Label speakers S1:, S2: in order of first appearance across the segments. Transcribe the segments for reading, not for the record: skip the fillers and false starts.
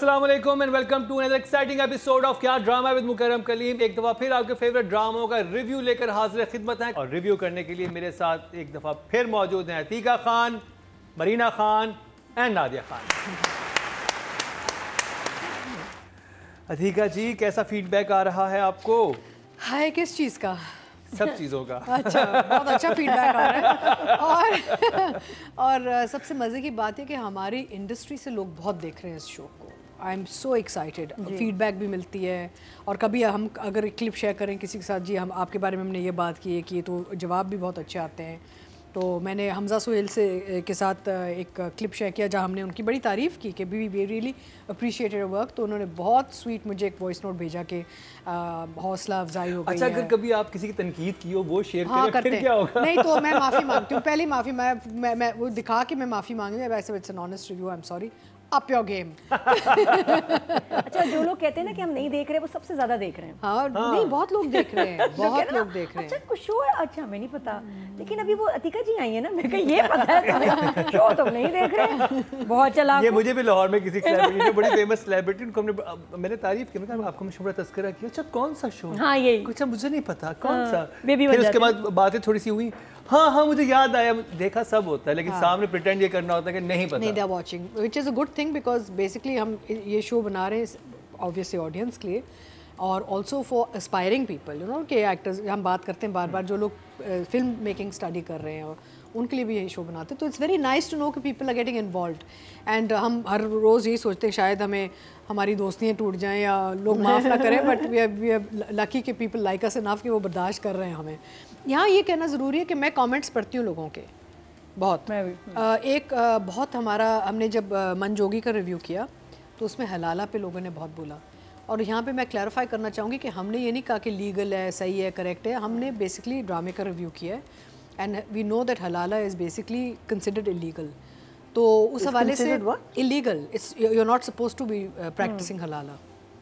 S1: अस्सलाम वालेकुम and welcome to another exciting episode of Kya drama with Mukarram Kaleem. एक दफ़ा फिर आपके फेवरेट ड्रामों का रिव्यू लेकर हाजिर खिदमत है और रिव्यू करने के लिए मेरे साथ एक दफ़ा फिर मौजूद हैं अतीका खान, मरीना खान एंड नादिया खान। अतीका जी, कैसा फीडबैक आ रहा है आपको?
S2: हाय, किस चीज़ का?
S1: सब चीज़ों का।
S2: अच्छा, बहुत अच्छा फीडबैक आ रहा है। और सबसे मज़े की बात है कि हमारी इंडस्ट्री से लोग बहुत देख रहे हैं इस शो को। I am so excited. Feedback भी मिलती है और कभी हम अगर क्लिप शेयर करें किसी के साथ, जी हम आपके बारे में हमने ये बात की है कि, तो जवाब भी बहुत अच्छे आते हैं। तो मैंने हमजा सोहेल से के साथ एक क्लिप शेयर किया जहाँ हमने उनकी बड़ी तारीफ़ की कि वी रियली अप्रिशिएटेड वर्क। तो उन्होंने बहुत स्वीट मुझे एक वॉइस नोट भेजा कि हौसला अफजाई हो गई।
S1: अच्छा, अगर कभी आप किसी की तनकीद की हो वो शेयर
S2: हाँ,
S1: करें, फिर क्या होगा?
S2: नहीं तो मैं माफ़ी मांगती हूँ, पहली माफ़ी मैं वो दिखा के मैं माफ़ी मांगी। वैसे it's an honest review, I am sorry, up your game.
S3: अच्छा, जो लोग कहते हैं ना कि हम नहीं देख रहे, वो सबसे ज्यादा देख रहे हैं।
S2: हाँ, नहीं बहुत लोग देख रहे हैं, बहुत लोग देख रहे हैं।
S3: अच्छा, कुछ शो है, अच्छा हमें नहीं पता, लेकिन अभी वो अतीका जी आई है ना, मेरे को ये पता है तुम्हें शो तुम नहीं देख रहे। बहुत चला
S1: ये मुझे भी लाहौर में किसी सेलिब्रिटी ने, बड़ी फेमस सेलिब्रिटी, उनको मैंने तारीफ की, मैंने कहा आपको मशहूर तस्करा किया। अच्छा, कौन सा शो?
S3: हाँ, यही
S1: कुछ मुझे नहीं पता कौन सा।
S3: बेबी
S1: फिर उसके बाद बातें थोड़ी सी हुई, हाँ मुझे याद आया। देखा सब होता है, लेकिन सामने प्रिटेंड ये करना होता है कि नहीं पता।
S2: नहीं, they are watching, which is a good thing, because basically हम ये शो बना रहे हैं ऑब्वियसली ऑडियंस के लिए और also for aspiring people, you know, के एक्टर्स हम बात करते हैं बार बार, जो लोग फिल्म मेकिंग स्टडी कर रहे हैं और उनके लिए भी यही शो बनाते हैं। तो it's very nice to know कि people are getting involved. And हम हर रोज़ यही सोचते हैं शायद हमें हमारी दोस्तियाँ टूट जाएं या लोग माफ़ ना करें, बट वी आर लकी कि पीपल लाइक अस इनफ कि वो बर्दाश्त कर रहे हैं हमें। यहाँ ये कहना ज़रूरी है कि मैं कमेंट्स पढ़ती हूँ लोगों के बहुत। बहुत हमारा हमने जब मन जोगी का रिव्यू किया तो उसमें हलाला पे लोगों ने बहुत बोला। और यहाँ पे मैं क्लैरिफाई करना चाहूँगी कि हमने ये नहीं कहा कि लीगल है, सही है, करेक्ट है। हमने बेसिकली ड्रामे का रिव्यू किया है एंड वी नो दैट हलाला इज़ बेसिकली कंसिडर्ड इलीगल। तो उस हवाले से illegal, it's you are not supposed to be practising हलाला।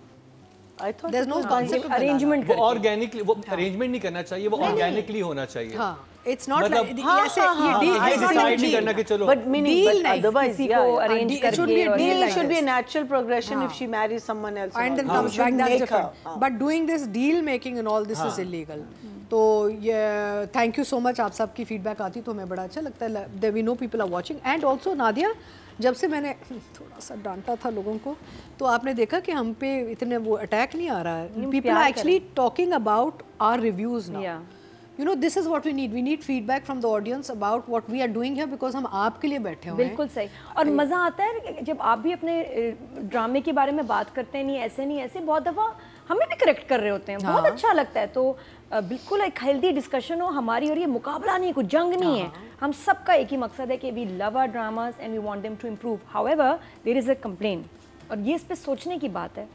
S3: I thought
S2: there's no concept of
S3: arrangement,
S1: वो ऑर्गेनिकली, वो अरेंजमेंट नहीं करना चाहिए, वो ऑर्गेनिकली होना चाहिए।
S2: हाँ, it's not
S1: मतलब,
S2: like ऐसे ये डील
S1: डिसाइड नहीं करना कि चलो
S4: but meaning
S2: deal
S4: but
S2: नहीं,
S4: otherwise
S3: किसी
S4: yeah,
S3: को
S4: yeah.
S3: arrange
S2: it should be a
S3: करके
S2: deal
S4: Deal
S2: like
S4: should be a
S2: this.
S4: natural progression if she marries someone else
S2: and then
S4: all.
S2: comes back, that's
S4: Make
S2: different.
S4: her,
S2: But doing this deal making and all this is illegal. तो ये thank you so much, आप सबकी feedback आती तो हमें बड़ा अच्छा लगता है। We know people are watching. And also Nadia, जब से मैंने थोड़ा सा डांटा था लोगों को, तो आपने देखा कि हम पे इतने वो अटैक नहीं आ रहा है। People are actually talking about our reviews now. You know, this is what we need. We need feedback from the audience about what we are doing here because हम आपके लिए बैठे हुए हैं।
S3: बिल्कुल सही। और मज़ा आता है जब आप भी अपने ड्रामे के बारे में बात करते हैं, नहीं ऐसे, बहुत दफ़ा हमें भी करेक्ट कर रहे होते हैं। बहुत अच्छा लगता है। तो बिल्कुल एक हेल्दी डिस्कशन हो हमारी, और ये मुकाबला नहीं, कोई जंग नहीं है। हम सबका एक ही मकसद है कि we love our dramas and we want them to improve. However there is a complain, और ये इस पर सोचने की बात है।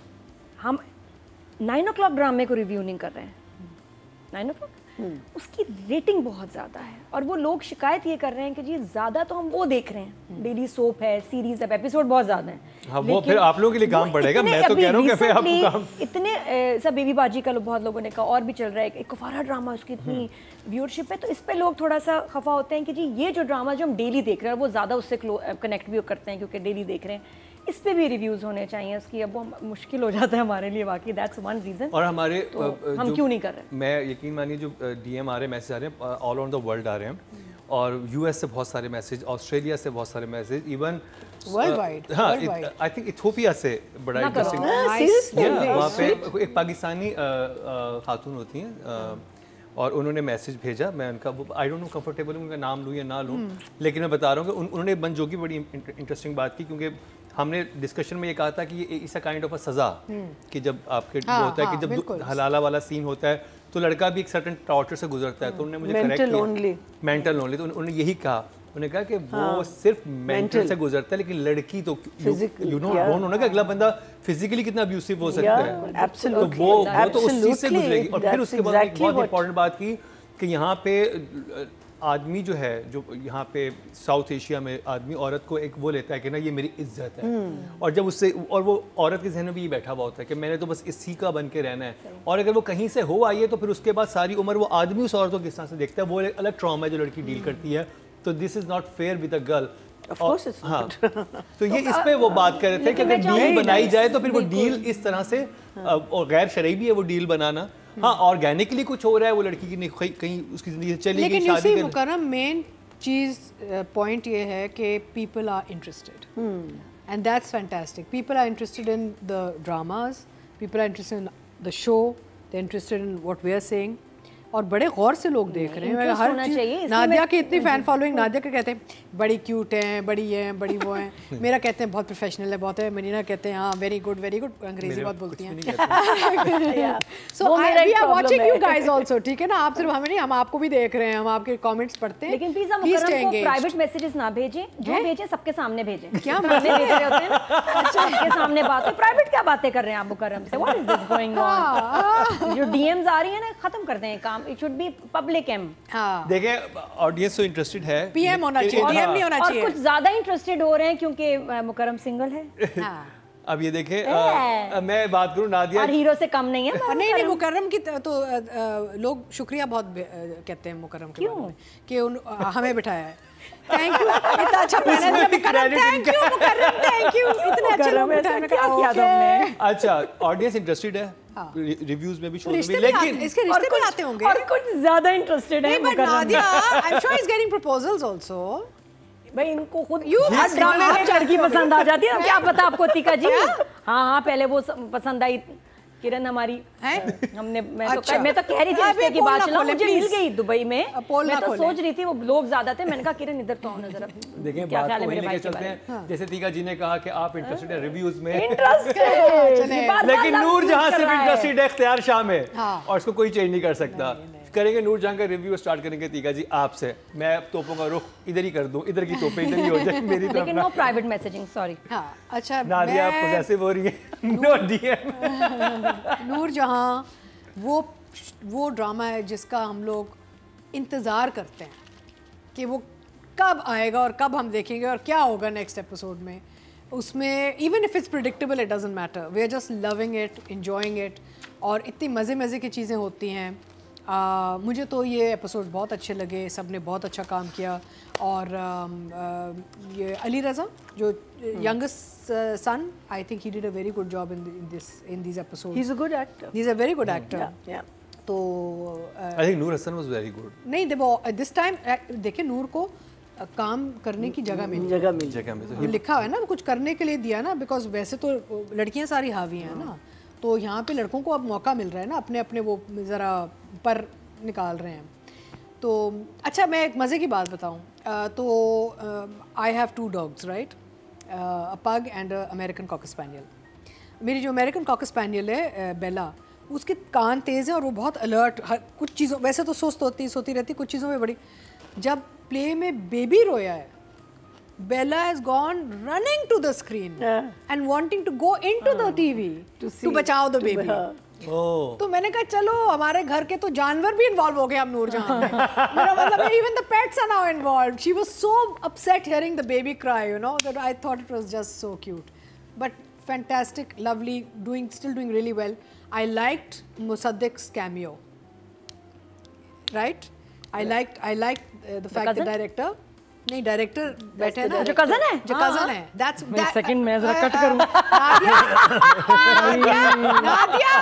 S3: हम 9 o'clock ड्रामे को रिव्यू नहीं कर रहे हैं। 9 o'clock उसकी रेटिंग बहुत ज़्यादा है, और वो लोग शिकायत ये कर रहे हैं कि जी ज़्यादा तो हम वो देख रहे हैं, डेली सोप है, सीरीज है, एपिसोड बहुत ज़्यादा है।
S1: हाँ, वो फिर आप लोगों के लिए काम पड़ेगा। मैं तो कह रहा हूँ कि फिर आपको काम
S3: इतने सब बेबी बाजी का बहुत लोगों ने कहा, और भी चल रहा है एक कुफारा ड्रामा, उसकी इतनी व्यूअरशिप है, तो इस पे लोग थोड़ा सा खफा होते हैं कि जी ये जो ड्रामा जो हम डेली देख रहे हैं वो ज़्यादा उससे कनेक्ट भी करते हैं क्योंकि डेली देख रहे हैं। इस पे भी रिव्यूज़ होने चाहिए उसकी। अब वो मुश्किल हो जाता है हमारे लिए, वाकई दैट्स वन रीज़न।
S1: और हमारे
S3: तो हम क्यों नहीं कर रहे?
S1: मैं यकीन मानिए, जो DM आ रहे हैं, मैसेज आ रहे हैं, ऑल ओवर द वर्ल्ड आ रहे हैं, और US से बहुत सारे मैसेज, ऑस्ट्रेलिया से बहुत सारे मैसेज, इवन
S2: वर्ल्ड वाइड।
S1: हाँ, आई थिंक इथोपिया से बड़ा इंटरेस्टिंग। वहाँ पे एक पाकिस्तानी खातून होती हैं और उन्होंने मैसेज भेजा। मैं उनका आई डोंट नो कंफर्टेबल उनका नाम लूँ या ना लूँ, लेकिन मैं बता रहा हूँ कि उन्होंने बंजो की बड़ी इंटरेस्टिंग बात की, क्योंकि हमने डिस्कशन में ये कहा था कि ये इस काइंड ऑफ अ सज़ा कि जब आपके होता है कि जब हलाला वाला सीन होता है तो लड़का भी एक सर्टेन टॉर्चर से गुजरता है। तो उन्होंने मुझे करेक्ट किया, मेंटल ओनली। तो उन्होंने यही कहा, उन्होंने कहा कि वो सिर्फ मेंटल से गुजरता है, लेकिन लड़की तो यू नो डोंट नो कि अगला बंदा फिजिकली कितना अब्यूसिव हो सकता है। तो वो तो उस चीज़ से गुजरेगी। और फिर उसके बाद एक बहुत इंपॉर्टेंट बात की कि यहाँ पे आदमी जो है, जो यहाँ पे साउथ एशिया में आदमी औरत को एक वो लेता है कि ना ये मेरी इज्जत है, और जब उससे, और वो औरत के जहन में भी ये बैठा हुआ होता है कि मैंने तो बस इसी का बन के रहना है, और अगर वो कहीं से हो आई है तो फिर उसके बाद सारी उम्र वो आदमी उस औरत को किस तरह से देखता है, वो एक अलग ट्रॉमा है जो लड़की डील करती है। तो this is not fair with a girl.
S4: Of course it's
S1: हाँ तो ये इस पे वो बात कर रहे थे कि अगर डील बनाई जाए तो फिर वो डील इस तरह से और गैर शरई भी है वो डील बनाना। हाँ ऑर्गेनिकली कुछ हो रहा है, वो लड़की की कहीं उसकी जिंदगी चली गई,
S2: लेकिन
S1: शादी
S2: मुकर्रम मेन चीज पॉइंट ये है कि people are interested and that's fantastic. People are interested in the dramas, people are interested in the show, they interested in what we are saying और बड़े गौर से लोग देख रहे हैं। हर चीज नादिया की इतनी फैन फॉलोइंग, नादिया के कहते हैं बड़ी क्यूट हैं, बड़ी ये हैं, बड़ी वो हैं, मेरा कहते हैं बहुत प्रोफेशनल है, बहुत है, मनीना कहते हैं हाँ वेरी गुड, अंग्रेजी बहुत बोलती हैं। So we are watching you guys also, ठीक है ना, आप सिर्फ हमें नहीं, हम आपको भी देख रहे हैं, हम आपके कमेंट्स पढ़ते हैं।
S3: लेकिन प्लीज हम मुकर्रम को प्राइवेट मैसेजेस ना भेजें, जो भेजें सबके सामने भेजें। क्या भेज रहे होते हैं सबके सामने बातें, प्राइवेट क्या बातें कर रहे हैं आप मुकर्रम से? What is this going on? जो डीएम्स आ रही है ना, खत्म कर दें काम, it should be public um.
S1: हाँ देखें ऑडियंस तो इंटरेस्टेड है,
S2: पीएम होना चाहिए, डीएम नहीं होना चाहिए।
S3: और कुछ ज्यादा इंटरेस्टेड हो रहे हैं क्योंकि मुकर्रम सिंगल है।
S1: अब ये देखें मैं बात करूं नादिया
S3: और हीरो से कम नहीं है।
S2: नहीं मुकर्रम की तो लोग शुक्रिया बहुत कहते हैं मुकर्रम के बारे में कि हमें बिठाया है। थैंक यू, इतना अच्छा manager Mukarram, thank you Mukarram, thank you, इतने अच्छे लोग बिठाने का क्या तुमने।
S1: अच्छा ऑडियंस इंटरेस्टेड है रिव्यूज में भी, शो में भी,
S2: लेकिन इसके रिश्ते भी आते होंगे
S3: और कुछ ज्यादा इंटरेस्टेड है
S2: Mukarram. Nadia I am sure he is getting proposals also.
S3: भाई इनको खुद ड्रामे में लड़की पसंद आ जाती है, क्या पता आपको तीका जी। हाँ पहले वो पसंद आई किरण हमारी है, हमने मैं तो कह रही थी रिश्ते की बात चला, मुझे मिल गई दुबई में, मैं तो सोच रही थी वो लोग ज्यादा थे, मैंने कहा किरण इधर तो आओ ना जरा।
S1: देखिए बात को वही लेके चलते हैं, जैसे तीका जी ने कहा कि आप इंटरेस्टेड है रिव्यूज में, लेकिन नूरजहां सिर्फ इंटरेस्टेड है इख्तियार शाह में, और इसको कोई चेंज नहीं कर सकता। करेंगे नूरजहां का रिव्यू स्टार्ट करेंगे तीका जी आपसे, मैं तोपों का रुख इधर ही कर दूं, इधर की तोपें इधर ही हो जाए मेरी तरफ।
S3: लेकिन नो प्राइवेट मैसेजिंग, सॉरी।
S2: हाँ अच्छा
S1: नादिया आप पॉसेसिव हो रही है। No DM.
S2: नूरजहां वो ड्रामा है जिसका हम लोग इंतज़ार करते हैं कि वो कब आएगा और कब हम देखेंगे और क्या होगा नेक्स्ट एपिसोड में। उसमें even if it's predictable it doesn't matter, we are just loving it, enjoying it, और इतनी मज़े की चीज़ें होती हैं। मुझे तो ये एपिसोड बहुत अच्छे लगे, सब ने बहुत अच्छा काम किया। और ये अली रज़ा जो youngest son, I think he did a very good job in this episode.
S4: He is a good actor,
S2: he is a very good actor. तो
S1: I think Noor Hasan was very good.
S2: नहीं देखो दिस टाइम देखिए नूर को काम करने की जगह में तो लिखा है ना, कुछ करने के लिए दिया ना, बिकॉज वैसे तो लड़कियां सारी हावी हैं ना, तो यहाँ पे लड़कों को अब मौका मिल रहा है ना, अपने अपने वो ज़रा पर निकाल रहे हैं। तो अच्छा मैं एक मज़े की बात बताऊँ, तो I have 2 dogs right, a pug and American cocker spaniel. मेरी जो अमेरिकन कॉकर स्पैनियल है बेला, उसके कान तेज़ हैं और वो बहुत अलर्ट, कुछ चीज़ों वैसे तो सोती रहती, कुछ चीज़ों में बड़ी। जब प्ले में बेबी रोया है, Bella has gone running to the screen and wanting to go into the TV to बचाओ the baby. तो मैंने कहा चलो हमारे घर के तो जानवर भी इन्वॉल्व हो गए अब नूरजहां में। मेरा मतलब है even the pets are now involved. She was so upset hearing the baby cry, you know, that I thought it was just so cute. But fantastic, lovely, still doing really well. I liked Musaddiq's cameo. Right? I liked the fact the director. नहीं director बैठे हैं ना,
S3: जो cousin है,
S2: जो cousin है, that's
S3: मैं second में जरा कट करूं।
S2: नादिया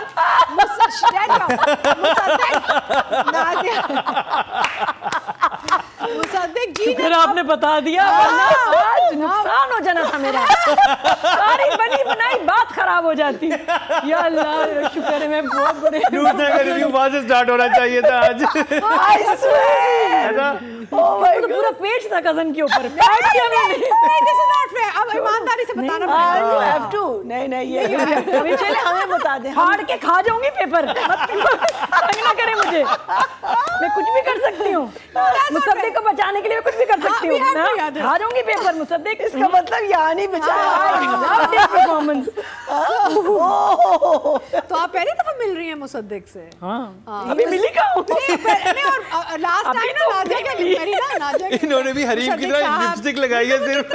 S2: मुसद्दिक जी
S3: फिर आपने बता दिया, आज नुकसान हो जाना था मेरा, सारी बनी बनाई बात खराब हो जाती। या अल्लाह शुक्र है मैं बहुत बुरे
S1: नूरजहां का रिव्यू वहां से स्टार्ट होना चाहिए था आज।
S3: आई स्वेयर तो पूरा पेज था कजन के ऊपर।
S2: नहीं दिस इज नॉट फेयर, अब ईमानदारी से बताना पड़ेगा।
S4: यू हैव टू, नहीं ये अभी चले हमें बता दे,
S3: फाड़ के खा जाऊंगी पेपर, तंग ना करे मुझे, मैं कुछ भी कर सकती हूँ, मुसद्दिक को बचाने के लिए मैं कुछ भी कर सकती हूँ, खा जाऊंगी पेपर मुसद्दिक।
S4: इसका मतलब यहाँ नहीं बचाया
S3: परफॉर्मेंस।
S2: तो आप पहली दफा मिल रही हैं मुसद्दिक से?
S3: अभी मिली कहाँ?
S2: और लास्ट टाइम ना नादिया के मेरी ना नादिया
S1: इन्होंने भी हरीम की तरह लिपस्टिक लगाई है सिर्फ।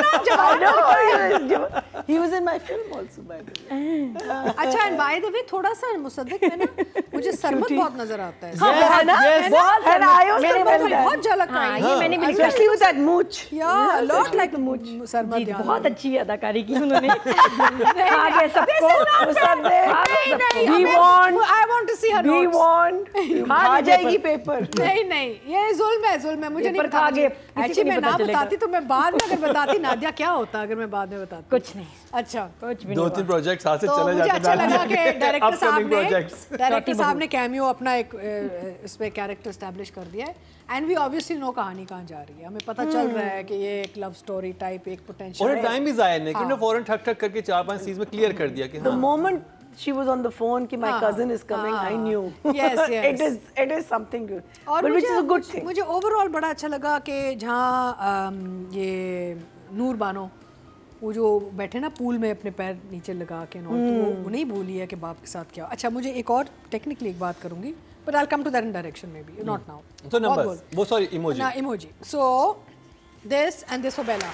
S4: He was in my film also by the way.
S2: अच्छा एंड बाय द वे थोड़ा सा मुसद्दिक में ना मुझे सरमत बहुत नजर आता है।
S3: बहुत झलकता
S2: crying.
S3: ये मैंने भी लिखा है।
S4: Especially with that mooch.
S2: Yeah, a lot like
S3: जी, बहुत अच्छी अदाकारी की उन्होंने। खा गए सबको।
S4: We want.
S2: I want to see her
S4: We
S2: notes.
S4: want. खा जाएगी पेपर।
S2: नहीं ये जुल्म है मुझे नहीं
S3: खा गए,
S2: एक्चुअली मैं ना बताती तो मैं बाद में अगर बताती नादिया क्या होता अगर मैं बाद में बताती
S3: कुछ नहीं,
S2: अच्छा
S3: कुछ भी
S1: 2-3 प्रोजेक्ट्स हाथ से
S2: तो
S1: चले
S2: मुझे
S1: जाते
S2: अच्छा लगा कि
S1: प्रोजेक्ट्स
S2: डायरेक्टर साहब ने कैमियो अपना एक इसमें कैरेक्टर एस्टैब्लिश कर दिया है एंड वी ऑब्वियसली नो कहानी कहाँ जा रही है हमें पता चल रहा है कि ये एक लव स्टोरी टाइप एक पोटेंशियल
S1: और टाइम भी जाया नहीं कि फौरन ठक ठक करके 4-5 सीन्स में क्लियर कर दिया कि
S4: The moment she was on the phone कि my cousin is coming, I knew.
S2: Yes.
S4: It is something good.
S2: और
S4: But which is a good thing.
S2: मुझे ओवरऑल बड़ा अच्छा लगा कि जहाँ ये नूर बानो वो जो बैठे ना पूल में अपने पैर नीचे लगा के तो वो नहीं भूली है कि बाप के साथ क्या अच्छा मुझे एक और टेक्निकली एक बात करूंगी but I will come to that in direction maybe not now
S1: तो नंबर्स वो सॉरी इमोजी
S2: ना emoji so this and this for Bela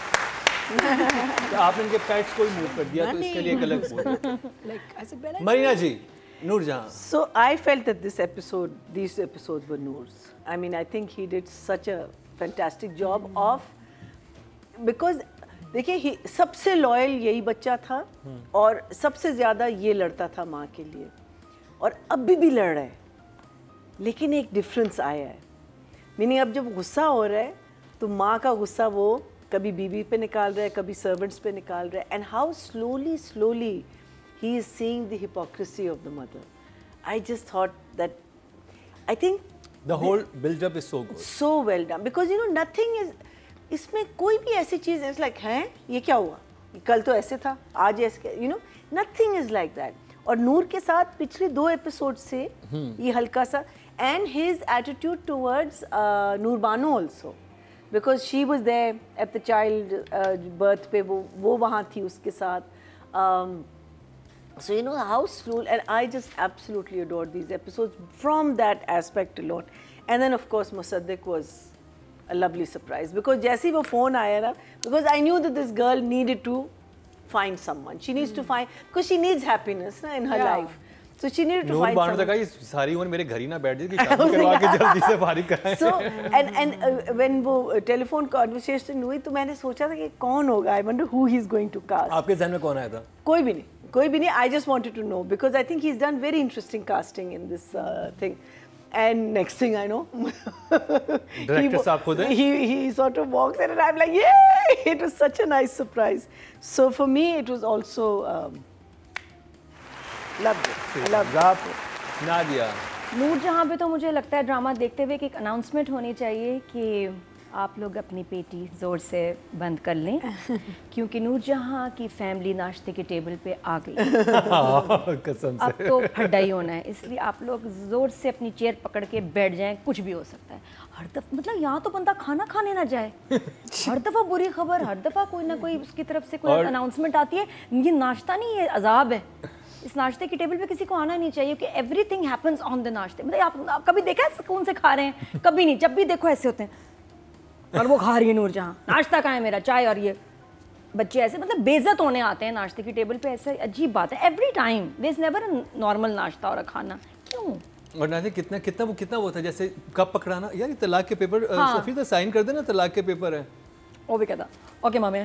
S1: आपने इनके पैट्स को ही मूव कर दिया तो इसके लिए एक अलग
S2: like I said Bela
S1: Marina ji Noorjahan
S4: So I felt that these episodes were Noor's. I mean, I think he did such a fantastic job of because देखिए सबसे लॉयल यही बच्चा था और सबसे ज़्यादा ये लड़ता था माँ के लिए और अभी भी लड़ रहा है लेकिन एक डिफरेंस आया है मीनिंग अब जब गुस्सा हो रहा है तो माँ का गुस्सा वो कभी बीवी पे निकाल रहा है कभी सर्वेंट्स पे निकाल रहा है and how slowly he is seeing the hypocrisy of the mother. I just thought that I think
S1: the whole build up is so good.
S4: So well done because you know nothing is इसमें कोई भी ऐसी चीज़ is like हैं ये क्या हुआ कल तो ऐसे था आज ऐसे you know nothing is like that और नूर के साथ पिछले 2 एपिसोड से ये हल्का सा and his attitude towards Noor Bano also because she was there at the child birth पे वो वहाँ थी उसके साथ so you know how slow and I just absolutely adored these episodes from that aspect alone and then of course Musaddiq was a lovely surprise because जैसे वो phone आया ना because I knew that this girl needed to find someone she needs to find because she needs happiness na, in her life so she needed to find someone
S1: नूर सारी उम्र मेरे घर ही ना बैठ जाए कि शादी करवा के जल्दी से फारिग कराएं
S4: so and when वो telephone conversation हुई तो मैंने सोचा था कि कौन होगा I wonder who he's going to cast
S1: आपके ज़हन में कौन आया था
S4: कोई भी नहीं I just wanted to know because I think he's done very interesting casting in this thing and next thing I know
S1: director साहब खुद हैं
S4: he sort of walks in and I'm like yay it was such a nice surprise so for me it was also loved it I loved it
S1: Nadia
S3: Noor Jahan पे तो मुझे लगता है drama देखते हुए एक अनाउंसमेंट होनी चाहिए कि आप लोग अपनी पेटी ज़ोर से बंद कर लें क्योंकि नूरजहां की फैमिली नाश्ते के टेबल पे आ गई
S1: कसम से
S3: अब तो फड्डा ही होना है इसलिए आप लोग ज़ोर से अपनी चेयर पकड़ के बैठ जाएं कुछ भी हो सकता है हर दफ़ा मतलब यहाँ तो बंदा खाना खाने ना जाए हर दफ़ा बुरी खबर हर दफ़ा कोई ना कोई उसकी तरफ से कोई अनाउंसमेंट आती है ये नाश्ता नहीं ये अजाब है इस नाश्ते के टेबल पे किसी को आना नहीं चाहिए कि एवरीथिंग हैपन्स ऑन द नाश्ते मतलब आप कभी देखा है सुकून से खा रहे हैं कभी नहीं जब भी देखो ऐसे होते हैं और वो खा रही है नूरजहां नाश्ता कहाँ है मेरा चाय और ये बच्चे ऐसे मतलब बेइज्जत होने आते हैं नाश्ते की टेबल पे ऐसे अजीब बात है every time there is never a normal nashta और खाना क्यों
S1: और नादिया कितना वो था जैसे कब पकड़ाना यार तलाक के पेपर सफी तो साइन कर देना तलाक के पेपर है
S3: वो भी कहता ओके मामे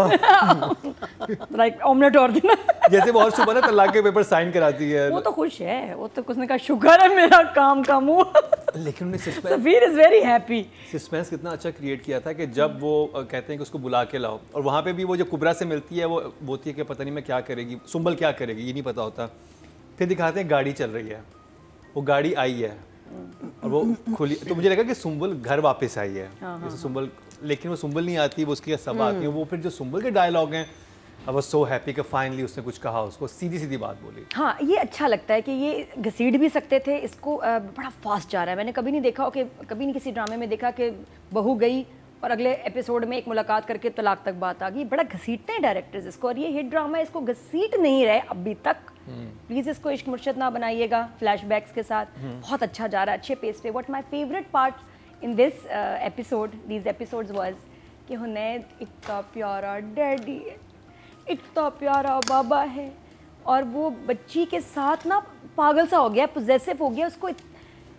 S3: लाइक ऑमलेट और देना
S1: जैसे वो और सुबह ना तलाक के पेपर साइन कराती है
S3: वो तो खुश है वो तो उसने कहा शुक्र है मेरा काम कम हुआ
S1: लेकिन उन्हें
S3: Safir is very happy
S1: suspense कितना अच्छा क्रिएट किया था कि जब वो कहते हैं कि उसको बुला के लाओ और वहाँ पे भी वो जो कुबरा से मिलती है वो बोलती है कि पता नहीं मैं क्या करेगी सुंबल क्या करेगी ये नहीं पता होता फिर दिखाते हैं गाड़ी चल रही है वो गाड़ी आई है और वो खुली तो मुझे लगा कि सुंबल घर वापस आई है जैसे सुंबल लेकिन वो सुंबल नहीं आती वो उसकी सब आती है वो फिर जो सुंबल के डायलॉग हैं आई वाज सो हैप्पी कि फाइनली उसने कुछ कहा उसको सीधी बात बोली
S3: हाँ ये अच्छा लगता है कि ये घसीट भी सकते थे इसको बड़ा फास्ट जा रहा है मैंने कभी नहीं देखा कि कभी नहीं किसी ड्रामे में देखा कि बहू गई और अगले एपिसोड में एक मुलाकात करके तलाक तक बात आ गई बड़ा घसीटते हैं डायरेक्टर्स इसको और ये हिट ड्रामा इसको घसीट नहीं रहे अभी तक प्लीज़ इसको इश्क मुर्शद ना बनाइएगा फ्लैशबैक्स के साथ बहुत अच्छा जा रहा है अच्छे पेस पे what my favourite part in this episode these episodes was कि हुनैद इतना प्यारा डैडी है इतना प्यारा बाबा है और वो बच्ची के साथ ना पागल सा हो गया पोजेसिव हो गया उसको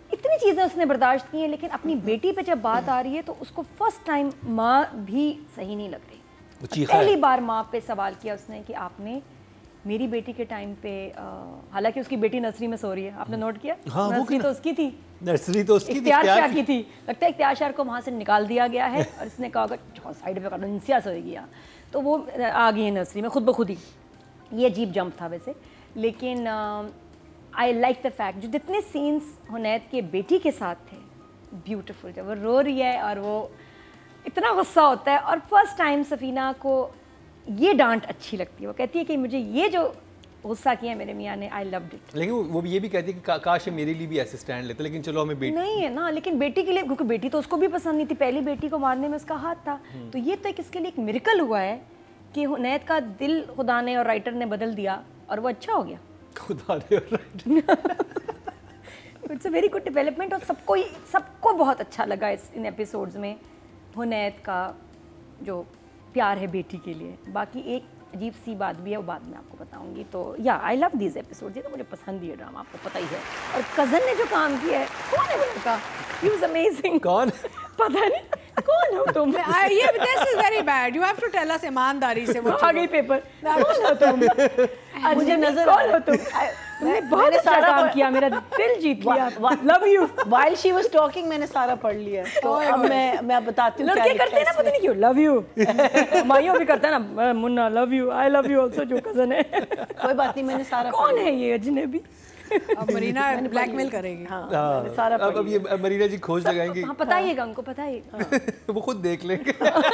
S3: इतनी चीज़ें उसने बर्दाश्त की हैं, लेकिन अपनी बेटी पे जब बात आ रही है तो उसको फर्स्ट टाइम माँ भी सही नहीं लग रही। पहली बार माँ पे सवाल किया उसने कि आपने मेरी बेटी के टाइम पे, हालांकि उसकी बेटी नर्सरी में सो रही है, आपने नोट किया?
S1: हाँ,
S3: नर्सरी तो उसकी थी,
S1: नर्सरी तो उसकी
S3: इख्तियार शाह की थी। लगता है इख्तियार शाह को वहाँ से निकाल दिया गया है और इसने कहा अगर साइड पे कर दो, इंसिया सोएगी यहाँ, तो वो आ गई है नर्सरी में खुद ब खुद ही। ये अजीब जंप था वैसे, लेकिन आई लाइक द फैक्ट जो जितने सीन्स हुनैद के बेटी के साथ थे, ब्यूटीफुल। जब वो रो रही है और वो इतना गुस्सा होता है, और फर्स्ट टाइम सफीना को ये डांट अच्छी लगती है। वो कहती है कि मुझे ये जो गुस्सा किया मेरे मियाँ ने, आई लव्ड इट।
S1: लेकिन वो ये भी कहती है कि काश मेरे लिए भी ऐसे स्टैंड लेते, लेकिन चलो हमें बेटी
S3: नहीं है ना, लेकिन बेटी के लिए, क्योंकि बेटी तो उसको भी पसंद नहीं थी, पहली बेटी को मारने में उसका हाथ था। तो ये तो इसके लिए एक मिरेकल हुआ है कि हुनैद का दिल खुदा ने और राइटर ने बदल दिया और वो अच्छा हो गया।
S1: खुदा ने और writer
S3: it's a very good development, और सबको बहुत अच्छा लगा इन एपिसोड्स में हुनैद का जो प्यार है बेटी के लिए। बाकी एक अजीब सी बात भी है, वो बाद में आपको बताऊंगी। तो या आई लव दीज एपिसोड्स, ये तो मुझे पसंद ही है ड्रामा, आपको पता ही है। और कज़न ने जो काम किया है, कौन है वो लड़का? He was amazing.
S1: कौन?
S3: पता नहीं कौन हो तुम?
S2: ये this is very bad, you have to tell us ईमानदारी से। वो
S3: आ गई पेपर। कौन हो तुम? मुझे नजर कौन हो तुम? तुमने बहुत अच्छा काम किया, मेरा दिल जीत लिया। Love you.
S4: While she was talking मैंने सारा पढ़ लिया। तो अब मैं बताती हूँ।
S3: लड़के करते हैं ना, पता नहीं क्यों, लव यू। माइयों भी करता है ना, Munna love you, I love you also, जो कजन है।
S4: कोई बात नहीं, मैंने सारा।
S3: कौन है ये अजनबी?
S2: अब मरीना ब्लैकमेल करेगी।
S4: हाँ, सारा
S1: अब ये मरीना जी खोज लगाएंगे।
S3: हाँ, बताइएगा उनको, बताइएगा।
S1: वो खुद देख लेंगे।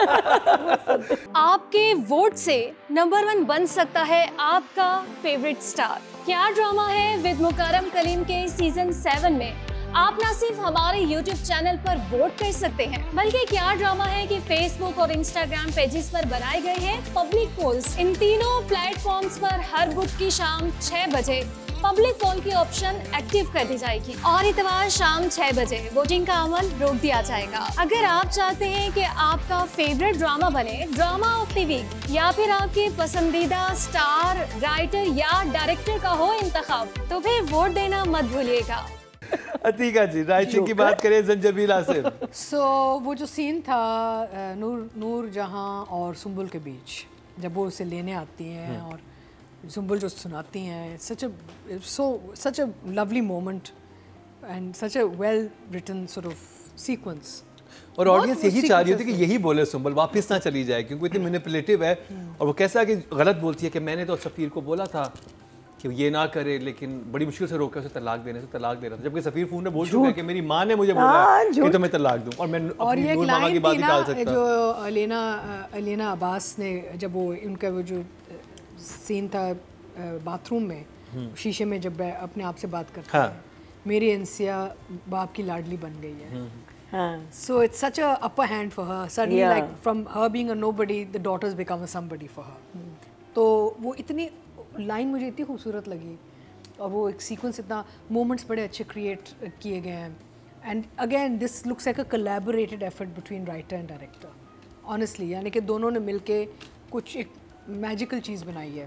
S5: आपके वोट से नंबर 1 बन सकता है आपका फेवरेट स्टार। क्या ड्रामा है विद मुकर्रम कलीम के सीजन 7 में आप न सिर्फ हमारे YouTube चैनल पर वोट कर सकते हैं, बल्कि क्या ड्रामा है कि Facebook और Instagram पेजेस पर बनाए गए हैं पब्लिक पोल्स। इन तीनों प्लेटफॉर्म्स पर हर बुध की शाम 6 बजे पब्लिक पोल की ऑप्शन एक्टिव कर दी जाएगी और इतवार शाम 6 बजे वोटिंग का अमल रोक दिया जाएगा। अगर आप चाहते हैं कि आपका फेवरेट ड्रामा बने ड्रामा ऑफ द वीक, या फिर आपके पसंदीदा स्टार, राइटर या डायरेक्टर का हो इंतखाब, तो फिर वोट देना मत भूलिएगा।
S1: अतीका जी, राइटिंग की बात करें जंजबील आसिफ।
S2: सो वो जो सीन था नूर जहां और सुंबुल के बीच, जब वो उसे लेने आती हैं और सुंबुल जो सुनाती हैं, such a lovely moment and such a well written sort of sequence।
S1: और ऑडियंस यही चाह रही होती है कि यही बोले सुंबुल, वापस ना चली जाए, क्योंकि इतनी मैनिपुलेटिव है। और वो कैसा कि गलत बोलती है कि मैंने तो सफ़ीर को बोला था कि ये ना करे, लेकिन बड़ी मुश्किल से रोका उसे तलाक देने से, तलाक दे रहा था, जबकि सफ़ीर फ़ोन ने बोल चुका है कि मेरी माँ ने मुझे बोला कि तुम्हें तलाक दूं, और मैं अपनी नूर मामा की बात निकाल सकता।
S2: जो अलीना अब्बास ने, जब वो उनका वो जो सीन था बाथरूम में शीशे में जब अपने आप से बात करते हैं, मेरी इंसिया बाप की लाडली बन गई है। So it's such a upper hand for her. Suddenly, like from her being a nobody, the daughters become a somebody for her. तो वो इतनी लाइन मुझे इतनी खूबसूरत लगी, और वो एक सीक्वेंस, इतना मोमेंट्स बड़े अच्छे क्रिएट किए गए हैं। And again this looks like a collaborated effort between writer and director, honestly, यानी कि दोनों ने मिलके कुछ एक मैजिकल चीज़ बनाई है।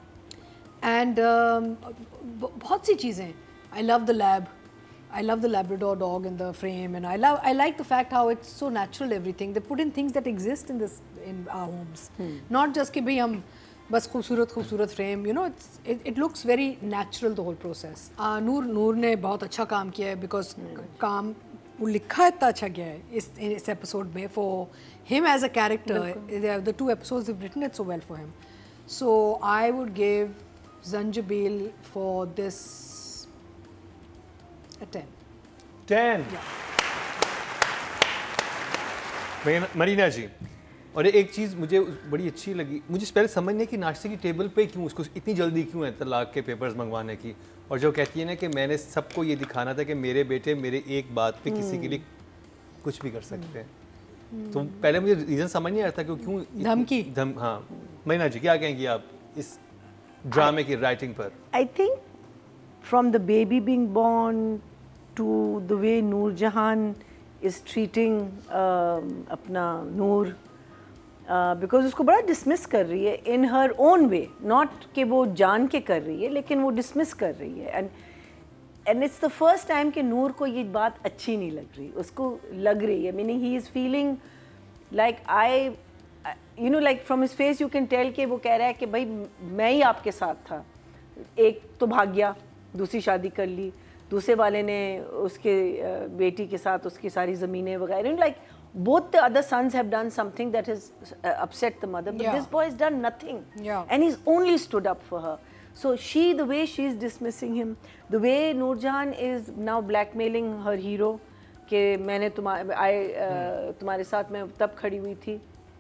S2: एंड बहुत सी चीज़ें, I love the lab, I love the Labrador dog in the frame, and I like the fact how it's so natural, everything they put in things that exist in our homes, not just कि भाई हम बस खूबसूरत frame, you know, it looks very natural, the whole process। नूर ने बहुत अच्छा काम किया है, because काम वो लिखा इतना अच्छा गया है इस एपिसोड में, for him as a character, the 2 episodes they've written it so well for him, so I would give Zanjabil for this a 10।
S1: Marina जी, और एक चीज़ मुझे बड़ी अच्छी लगी, मुझे पहले समझ नहीं कि नाश्ते की टेबल पे क्यों उसको इतनी जल्दी क्यों है तलाक के पेपर्स मंगवाने की, और जो कहती है ना कि मैंने सबको ये दिखाना था कि मेरे बेटे मेरे एक बात पे किसी के लिए कुछ भी कर सकते हैं। तो पहले मुझे रीज़न समझ नहीं आता कि क्यों
S2: धमकी।
S1: हाँ, मरीना जी क्या कहेंगी आप इस ड्रामे की राइटिंग पर?
S4: I think from the baby being born to the way Noor Jahan is treating अपना नूर, because उसको बड़ा dismiss कर रही है in her own way, not कि वो जान के कर रही है, लेकिन वो dismiss कर रही है। and and it's the first time कि नूर को ये बात अच्छी नहीं लग रही, उसको लग रही है, meaning he is feeling like I you know like from his face you can tell कि वो कह रहा है कि भाई मैं ही आपके साथ था, एक तो भाग गया, दूसरी शादी कर ली, दूसरे वाले ने उसके बेटी के साथ उसकी सारी ज़मीनें वगैरह, like both the other sons have done something that has upset the mother, but this boy has done nothing, and he's only stood up for her. So she, the way she's dismissing him, the way Noorjahan is now blackmailing her hero, कि मैंने तुम्हारे साथ मैं तब खड़ी हुई थी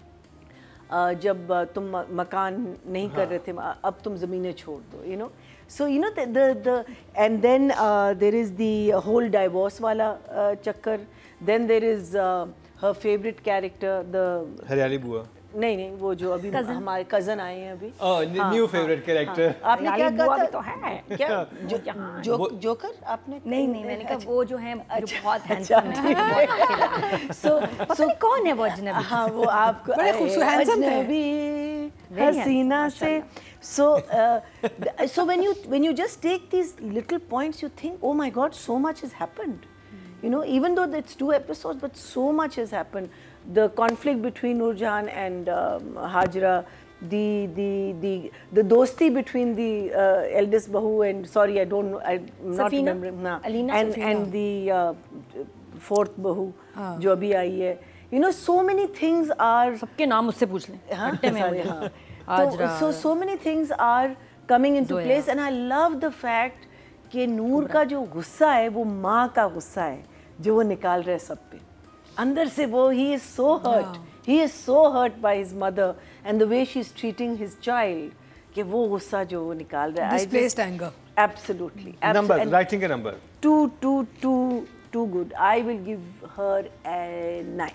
S4: जब तुम मकान नहीं कर रहे थे, अब तुम ज़मीनें छोड़ दो, you know. So you know the and then there is the whole divorce वाला चक्कर, then there is her favorite character, the
S1: हरियाली बुआ,
S4: नहीं वो जो अभी हमारे कजन आए हैं अभी,
S1: न्यू फेवरेट कैरेक्टर।
S4: आपने क्या कहा था?
S3: तो है
S4: क्या जोकर आपने?
S3: नहीं मैंने कहा वो जो है जो बहुत हैंडसम है। सो पता नहीं कौन है वो अजनबी?
S4: हाँ वो आपको
S2: बड़े खूबसूरत हैंडसम थे,
S4: अजनबी हसीना से। So when you just take these little points, you think, oh my God, so much has happened. You know, even though it's 2 episodes, but so much has happened. The conflict between Noorjahan and Hajra, the dosti between the eldest bahu and I'm not remembering. And the fourth bahu जो अभी आई है. You know, so many things are.
S3: सबके नाम मुझसे पूछ लें.
S4: So many things are coming into place, and I love the fact कि नूर का जो गुस्सा है वो माँ का गुस्सा है जो वो निकाल रहे सब पे अंदर से। वो he is so hurt by his mother and the way she's treating his child, कि वो गुस्सा जो वो निकाल रहा है,
S2: displaced anger.
S4: Absolutely.
S1: Number writing के number too good. I will give her a 9.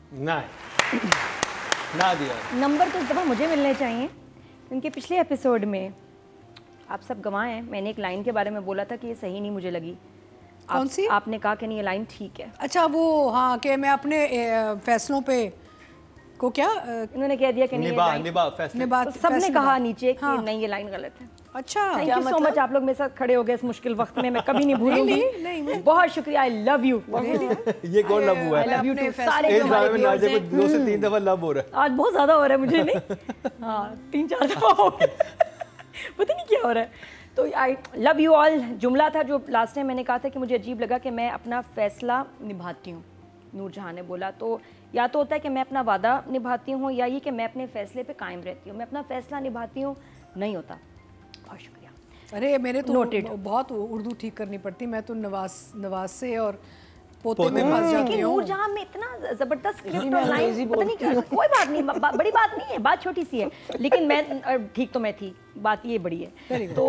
S1: ना दिया
S3: नंबर तो इस दफ़ा मुझे मिलने चाहिए, क्योंकि पिछले एपिसोड में आप सब गवाह हैं, मैंने एक लाइन के बारे में बोला था कि ये सही नहीं मुझे लगी।
S2: कौन सी?
S3: आपने कहा कि नहीं ये लाइन ठीक है।
S2: अच्छा वो हाँ कि मैं अपने फैसलों पे को क्या
S3: इन्होंने कह दिया कि नहीं
S1: निभा फैसले,
S3: तो सबने कहा नीचे कि नहीं ये लाइन गलत है।
S2: अच्छा
S3: थैंक यू सो मच, आप लोग मेरे साथ खड़े हो गए इस मुश्किल वक्त में, मैं कभी नहीं भूलूंगी।
S2: नहीं
S3: बहुत शुक्रिया, आई लव यू।
S1: ये कौन लव हुआ है?
S3: I love you too. सारे
S1: इस बारे में नाज़िया को 2 से 3 दफा लव हो रहा है
S3: आज, बहुत ज्यादा हो रहा है मुझे। नहीं हाँ 3-4 दफा हो गया, पता नहीं क्या हो रहा है। तो आई लव यू ऑल जुमला था जो लास्ट टाइम मैंने कहा था कि मुझे अजीब लगा कि मैं अपना फैसला निभाती हूँ, नूरजहां ने बोला। तो या तो होता है कि मैं अपना वादा निभाती हूँ, या ये कि मैं अपने फैसले पे कायम रहती हूँ। मैं अपना फैसला निभाती हूँ नहीं होता। बहुत शुक्रिया।
S2: अरे मेरे तो बहुत उर्दू ठीक करनी पड़ती, मैं तो नवाज से और पोते में फंस जाती हूँ।
S3: नूरजहां में इतना जबरदस्त स्क्रिप्ट और लाइन, पता नहीं क्या, कोई बात नहीं, बड़ी बात नहीं है, बात छोटी सी है, लेकिन मैं ठीक तो मैं थी, बात ये बड़ी है। तो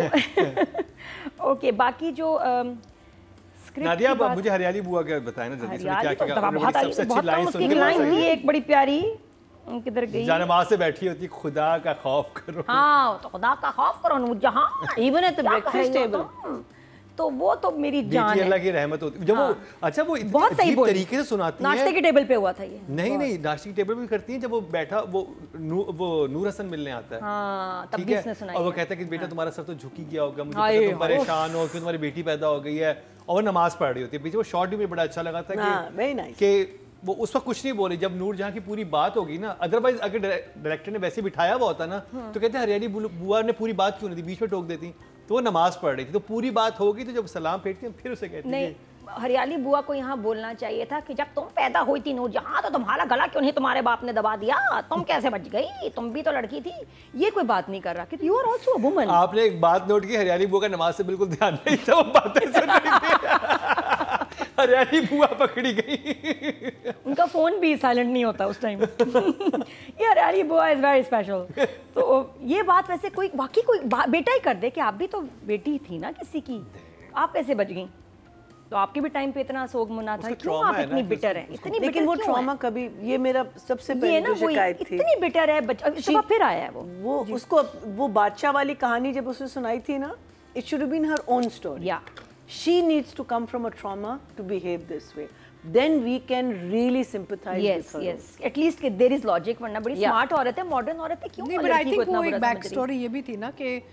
S3: ओके, बाकी जो
S1: नादिया अब मुझे हरियाली बुआ क्या बताएं ना जल्दी से, क्या क्या सबसे अच्छी लाइन सुन के
S3: लाइन थी एक बड़ी प्यारी, किधर गई?
S1: जानमाज से बैठी होती, खुदा का खौफ करो।
S3: हाँ तो खुदा का खौफ करो Noorjahan,
S4: even at the breakfast table.
S3: तो वो तो मेरी जान है,
S1: अल्लाह की रहमत होती जब वो। अच्छा वो
S3: बहुत सही
S1: तरीके से सुनाती है।
S3: नाश्ते के टेबल पे हुआ था ये।
S1: नहीं नाश्ते के टेबल पे करती है, जब वो बैठा वो नूर हसन मिलने आता है।
S3: हाँ, तब भी उसने सुनाई।
S1: और वो कहता है कि बेटा तुम्हारा सर तो झुक ही गया होगा, मुझे पता तुम परेशान हो कि तुम्हारी बेटी पैदा हो गई है, और वो नमाज पढ़ रही होती है पीछे। वो शॉट भी मुझे बड़ा अच्छा लगा था कि वो उस वक्त कुछ नहीं बोली, जब नूरजहां की पूरी बात होगी ना। अदरवाइज अगर डायरेक्टर ने वैसे बिठाया हुआ होता ना तो कहते हरियाली बुआ ने पूरी बात क्यों नहीं दी, बीच में टोक देती। तो वो नमाज पढ़ रही थी, तो पूरी बात होगी, तो जब सलाम फेंकती हैं फिर उसे कहती है।
S3: नहीं, हरियाली बुआ को यहाँ बोलना चाहिए था कि जब तुम पैदा हुई थी नूरजहां तो तुम्हारा गला क्यों नहीं तुम्हारे बाप ने दबा दिया, तुम कैसे बच गई, तुम भी तो लड़की थी। ये कोई बात नहीं कर रहा कि you are also a woman.
S1: आपने एक बात नोट की, हरियाली बुआ का नमाज से बिल्कुल ध्यान नहीं था, वो बातें सुन रही थी। हरियाली बुआ पकड़ी गई,
S3: उनका फोन भी साइलेंट नहीं होता उस टाइम। ये हरियाली बुआ इज वेरी स्पेशल। तो ये बात वैसे कोई बाकी कोई बेटा ही कर दे कि आप भी तो बेटी थी ना किसी की, आप कैसे बच गई। तो आपके भी टाइम पे इतना सोग मना था, क्यों आप इतनी बिटर हैं, इतनी बिटर?
S4: लेकिन वो ट्रॉमा कभी, ये मेरा सबसे पहले जो शिकायत थी,
S3: इतनी बिटर है, फिर आया है वो
S4: उसको वो बादशाह वाली कहानी जब उसने सुनाई थी ना, it should have been her own story.
S3: या
S4: she needs to come from a trauma to behave this way, then we can really sympathize with her.
S3: Yes, at least कि there is logic, वरना बड़ी smart औरत है, modern औरत है, क्यों
S2: नहीं, but I think वो एक बैक स्टोरी ये भी थी ना कि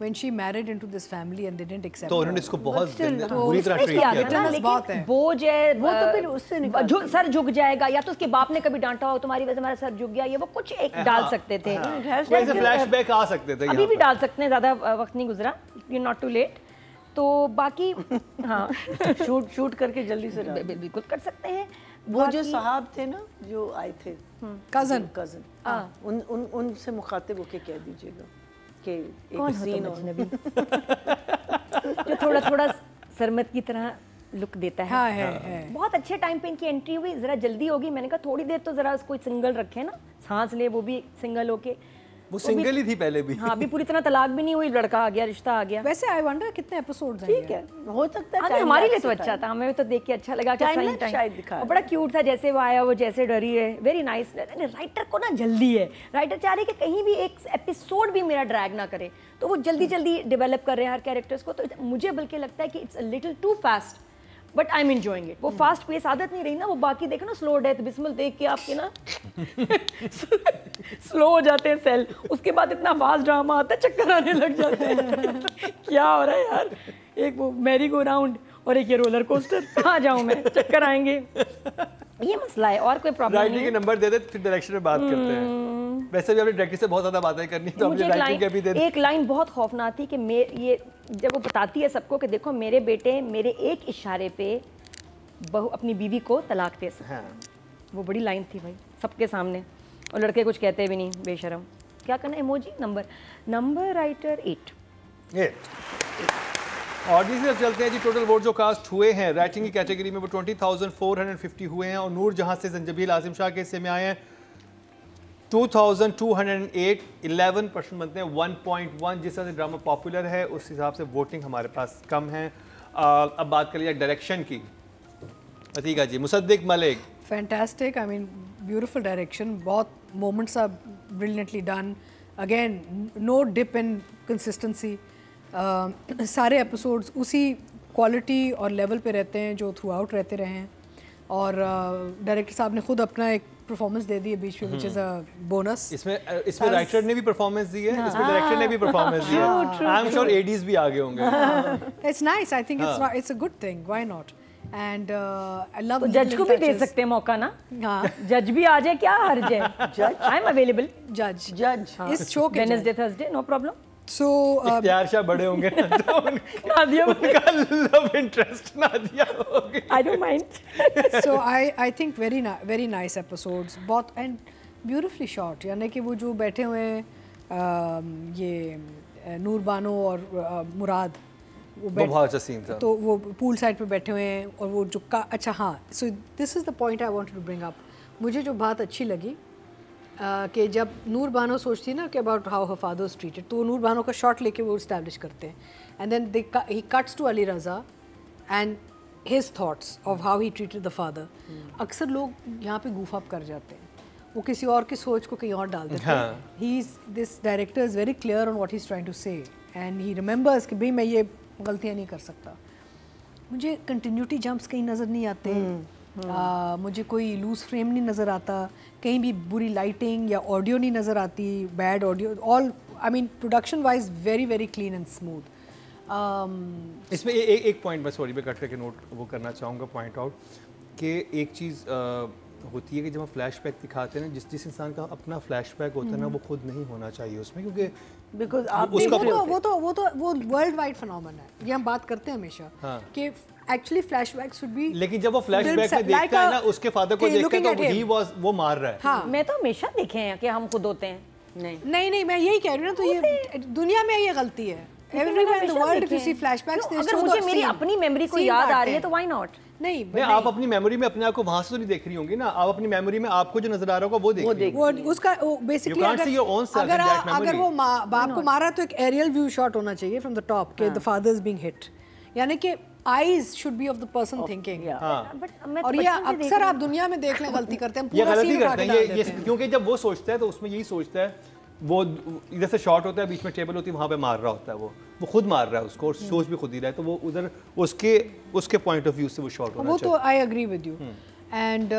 S2: when she married into this family and they didn't accept
S1: तो
S2: her.
S1: उन्होंने इसको बहुत
S2: तो
S1: बुरी तरह
S3: उसने
S1: ट्रीट
S3: किया
S1: किया
S3: था ना,
S2: bitterness बहुत है।
S3: लेकिन बोझ है,
S4: वो तो फिर उससे निकाल
S3: सर झुक जाएगा, या तो उसके बाप ने कभी डांटा हो तुम्हारी वजह से हमारा सर झुक गया, ये वो कुछ एक डाल सकते थे,
S1: वैसे फ्लैशबैक आ सकते थे
S3: अभी भी डाल सकते हैं, ज़्यादा वक्त नहीं गुजरा, यू नॉट टू लेट। तो बाकी हाँ
S4: शूट करके जल्दी से डाल।
S3: बिल्कुल कर सकते हैं।
S4: वो जो साहब थे ना जो आए थे
S2: कजन
S4: कजन उनसे मुखातिब होके कह दीजिएगा कि एक
S3: कौन हो
S4: सीन
S3: तुम
S4: हो
S3: अजनबी जो थोड़ा थोड़ा सरमत की तरह लुक देता है।
S2: हाँ है।
S3: बहुत अच्छे टाइम पे इनकी एंट्री हुई, जरा जल्दी होगी, मैंने कहा थोड़ी देर तो जरा कोई सिंगल रखे ना, सांस ले, वो भी सिंगल होके।
S1: वो सिंगल ही थी पहले भी।
S3: हाँ, अभी पूरी तरह तलाक भी नहीं हुई, लड़का आ गया, रिश्ता आ गया।
S2: वैसे आई वंडर कितने एपिसोड्स हैं।
S4: ठीक है, हो सकता है
S3: हाँ,
S4: time
S3: हमारे लिए
S4: lapse
S3: तो
S4: से
S3: अच्छा था, हमें तो देख के अच्छा लगा कि
S4: Time
S3: सही
S4: lapse
S3: टाइम
S4: शायद दिखाया
S3: और बड़ा क्यूट था, जैसे वो आया वो जैसे डरी है, वेरी नाइस। राइटर को ना जल्दी है, राइटर चाह रहे कि कहीं भी एक एपिसोड भी मेरा ड्रैग ना करे, तो वो जल्दी जल्दी डेवलप कर रहे हैं हर कैरेक्टर्स को। तो मुझे बल्कि लगता है कि it's a little too fast, but I am enjoying it. वो फास्ट पेस आदत नहीं रही ना, वो बाकी देखो ना स्लो डेथ बिस्मिल देख के आपके ना स्लो हो जाते हैं सेल, उसके बाद इतना फास्ट ड्रामा आता है चक्कर आने लग जाते हैं क्या हो रहा है यार, एक वो मैरी गो राउंड और एक ये रोलर कोस्टर, कहाँ जाऊँ मैं, चक्कर आएंगे, ये मसला है और कोई प्रॉब्लम नहीं
S1: राइटिंग के
S3: है।
S1: नंबर दे दे फिर डायरेक्शन में बात करते हैं। वैसे भी अपने डायरेक्टर से बहुत ज्यादा बातें करनी, तो
S3: मुझे
S1: अपने राइटिंग के भी दे दे।
S3: एक लाइन बहुत खौफनाक थी कि ये जब वो बताती है सबको कि देखो मेरे बेटे मेरे एक इशारे पे बहू अपनी बीवी को तलाक दे सकते हैं। वो बड़ी लाइन थी भाई सबके सामने, और लड़के कुछ कहते भी नहीं, बेशरम। क्या करना, इमोजी नंबर राइटर 8।
S1: ऑडियंस से चलते हैं जी। टोटल वोट जो कास्ट हुए हैं राइटिंग की कैटेगरी में वो 20,450 हुए हैं, और नूर जहां से जंजबील आसिम शाह के हिस्से में आए हैं 2,208, 11% बनते हैं 1.1। जिस तरह से ड्रामा पॉपुलर है उस हिसाब से वोटिंग हमारे पास कम है। अब बात कर लिया डायरेक्शन की, Atiqa ji, Musaddiq Malik.
S2: Fantastic, I mean beautiful direction, बहुत moments are brilliantly done, again no dip in consistency, सारे एपिसोड्स उसी क्वालिटी और लेवल पे रहते हैं जो थ्रू आउट रहते रहे हैं, और डायरेक्टर साहब ने खुद अपना एक परफॉर्मेंस दे दी है बीच में, विच इज़ अ बोनस।
S1: इसमें राइटर ने भी परफॉर्मेंस दी है, इसमें डायरेक्टर ने भी परफॉर्मेंस दी है। आई एम श्योर एडीज भी आगे होंगे।
S2: It's nice, I think it's a good thing, why not. And I love
S3: जज को भी दे सकते हैं मौका ना,
S2: हाँ,
S3: जज भी आ जाए, क्या हर्ज है, जज आई एम अवेलेबल,
S2: जज इस शो के
S3: Wednesday Thursday no problem.
S2: So
S1: Ikhtiyar Shah बड़े होंगे तो
S3: नादिया
S1: उनका लव इंटरेस्ट नादिया होगी।
S3: I don't mind.
S2: so I think very nice episodes, बहुत and beautifully shot, यानी कि वो जो बैठे हुए हैं ये नूर बानो और मुराद, वो
S1: बहुत अच्छा सीन था।
S2: तो वो पूल साइड पे बैठे हुए हैं, और वो जो अच्छा हाँ, so this is the point I wanted to bring up. मुझे जो बात अच्छी लगी कि जब नूर बानो सोचती है ना कि about how her father was treated, तो नूर बानो का शॉट लेके वो इस्टेब्लिश करते हैं, and then he cuts to Ali Raza and his thoughts of how he treated the father. अक्सर लोग यहाँ पे गूफ अप कर जाते हैं, वो किसी और की सोच को कहीं और डाल देते हैं। He is this director is very clear on what he is trying to say, and he remembers कि भाई मैं ये गलतियाँ नहीं कर सकता। मुझे कंटिन्यूटी जंप्स कहीं नज़र नहीं आते, मुझे कोई लूज फ्रेम नहीं नज़र आता, कहीं भी बुरी लाइटिंग या ऑडियो नहीं नज़र आती, bad audio, all I mean production wise very very clean and smooth.
S1: इसमें एक पॉइंट मैं सॉरी पे कट करके नोट वो करना चाहूँगा, पॉइंट आउट कि एक चीज़ होती है कि जब हम फ्लैशबैक दिखाते हैं ना, जिस इंसान का अपना फ्लैशबैक होता है ना, वो खुद नहीं होना चाहिए उसमें, क्योंकि
S4: बिकॉज आप
S2: वो वर्ल्ड वाइड फिनोमेना है, ये हम बात करते हैं हमेशा कि एक्चुअली फ्लैशबैक शुड बी।
S1: लेकिन जब वो फ्लैशबैक में देखता है ना उसके फादर को देखता है तो ही वाज वो मार रहा है।
S2: हाँ,
S3: मैं तो हमेशा देखे हैं कि हम खुद होते हैं।
S2: नहीं मैं यही कह रही हूँ ना, तो ये दुनिया में ये गलती है। Everywhere in the world if you see flashbacks, they
S3: अगर
S2: show
S3: मुझे
S2: the
S3: मेरी
S2: scene.
S3: अपनी मेमोरी को
S2: Scene
S3: याद आ
S2: काटते
S3: रही है
S2: हैं।
S3: तो व्हाई नॉट।
S2: नहीं
S1: आप अपनी मेमोरी में अपने आप को वहां से तो नहीं देख रही होंगी ना, आप अपनी मेमोरी में आपको जो नजर आ रहा होगा वो देख रही होंगी।
S2: वो उसका बेसिकली अगर वो बाप को मारा तो एक एरियल व्यू शॉट होना चाहिए फ्रॉम द टॉप के the father is being hit, यानी कि eyes should be of the person thinking. और ये अक्सर आप दुनिया में देख लें गलती करते हैं,
S1: ये
S2: पूरा
S1: गलती
S2: सीन
S1: करते हैं ये क्योंकि जब वो सोचता है तो उसमें यही सोचता है, वो इधर से शॉट होता है, बीच में टेबल होती है, वहाँ पे मार रहा होता है, वो खुद मार रहा है उसको और सोच भी खुद ही रहा है, तो वो उधर उसके पॉइंट ऑफ व्यू से वो शॉट होना चाहिए।
S2: वो तो I agree with you, and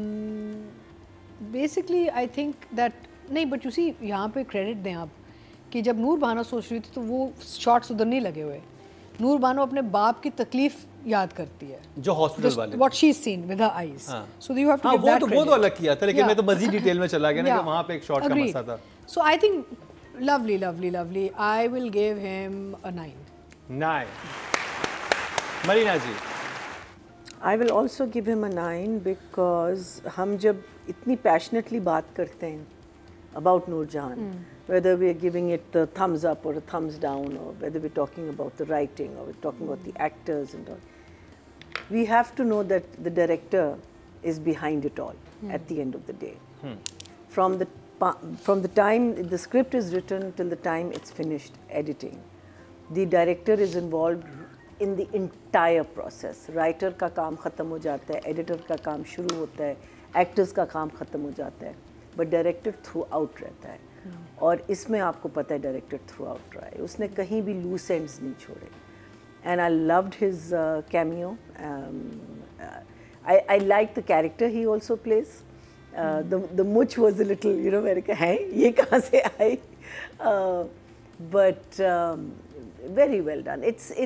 S2: basically I think that नहीं, बट यू सी यहाँ पे क्रेडिट दें आप कि जब नूर बानो सोच रही थी तो वो शॉट्स उधर नहीं लगे हुए। नूर बानो अपने बाप की तकलीफ याद करती है
S1: जो हॉस्पिटल वाले
S2: what she is seen with her eyes, so you have to give that
S1: वो तो अलग किया था, लेकिन मैं तो मजीद डिटेल में चला गया ना कि वहाँ पे एक शॉट का मसला था।
S2: So I think lovely, I will give him a 9.
S1: Marina ji.
S4: I will also give him a 9 because हम जब इतनी passionately बात करते हैं about Noorjahan, whether we are giving it the thumbs up or a thumbs down, or whether we're talking about the writing or we're talking about the actors and all, we have to know that the director is behind it all at the end of the day. From the time the script is written till the time it's finished editing, the director is involved in the entire process. Writer का काम ख़त्म हो जाता है, editor का काम शुरू होता है, actors का काम ख़त्म हो जाता है, but director throughout रहता है। और इसमें आपको पता है director throughout रहा है, उसने कहीं भी loose ends नहीं छोड़े। And I loved his cameo. I liked the character he also plays. The much was a little, you know, मैंने कहा है ये कहाँ से आई, but very well done.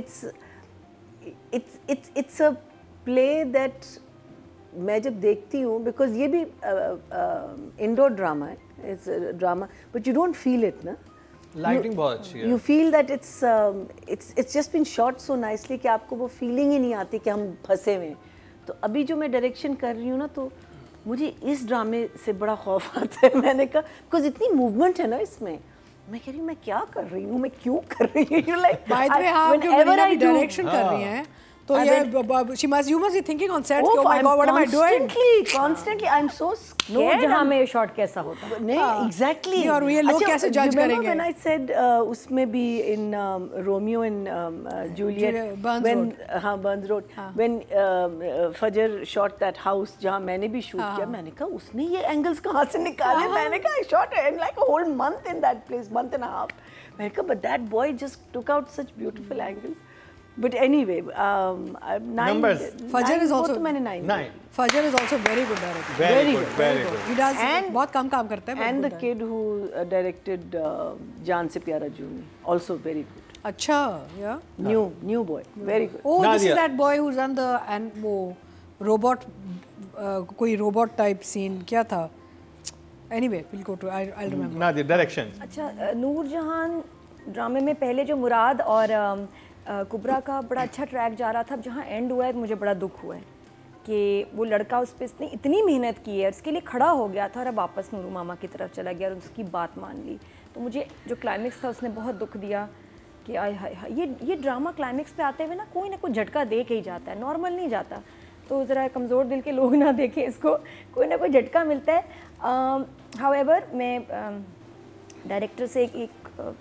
S4: It's a play that मैं जब देखती हूँ, because ये भी indoor drama है, it's a drama, but you don't feel it ना.
S1: लाइटिंग बहुत अच्छी है।
S4: You feel that it's just been shot so nicely कि आपको वो feeling ही नहीं आती कि हम फंसे हुए हैं। तो अभी जो मैं डायरेक्शन कर रही हूँ ना, तो मुझे इस ड्रामे से बड़ा खौफ आता है। मैंने कहा बिकॉज इतनी मूवमेंट है ना इसमें, मैं कह रही हूँ मैं क्या कर रही हूँ, मैं क्यों कर रही हूँ, लाइक
S2: बाय द वे आप जो डायरेक्शन कर रही हैं तो ये you must be thinking on set, oh my god, what am I doing?
S4: Constantly, I'm so scared.
S3: जहाँ में शॉट कैसा होता है?
S4: नहीं, exactly.
S2: और ये लोग कैसे जज करेंगे?
S4: When I said उसमें भी in Romeo and Juliet, when Burns Road, when Fajr shot that house जहाँ मैंने भी shoot किया, मैंने कहा उसने ये angles कहाँ से निकाले? मैंने कहा I shot like a whole month in that place, month and a half. मैंने कहा but that boy just took out such beautiful angles. But anyway, 9.
S1: Numbers.
S2: Fajr is also
S4: 9.
S2: Fajr is also very good director.
S1: Very good.
S2: He does बहुत कम काम करता है।
S4: And the kid who directed Jaan Se Pyara Juni, also very good.
S2: अच्छा, yeah.
S4: New boy, very good.
S2: Oh, this is that boy who's done the and वो robot कोई robot type scene क्या था? Anyway, we'll go to I'll remember.
S1: Nadia direction.
S3: अच्छा, नूरजहान ड्रामे में पहले जो मुराद और कुबरा का बड़ा अच्छा ट्रैक जा रहा था, अब जहाँ एंड हुआ है तो मुझे बड़ा दुख हुआ है कि वो लड़का उस पर इतनी मेहनत की है, उसके लिए खड़ा हो गया था और अब वापस नूरू मामा की तरफ चला गया और उसकी बात मान ली। तो मुझे जो क्लाइमेक्स था उसने बहुत दुख दिया कि आय हाय हाय, ये ड्रामा क्लाइमेक्स पे आते हुए ना कोई ना कोई झटका दे के ही जाता है, नॉर्मल नहीं जाता। तो ज़रा कमज़ोर दिल के लोग ना देखें इसको, कोई ना कोई झटका मिलता है। हाउएवर मैं डायरेक्टर से एक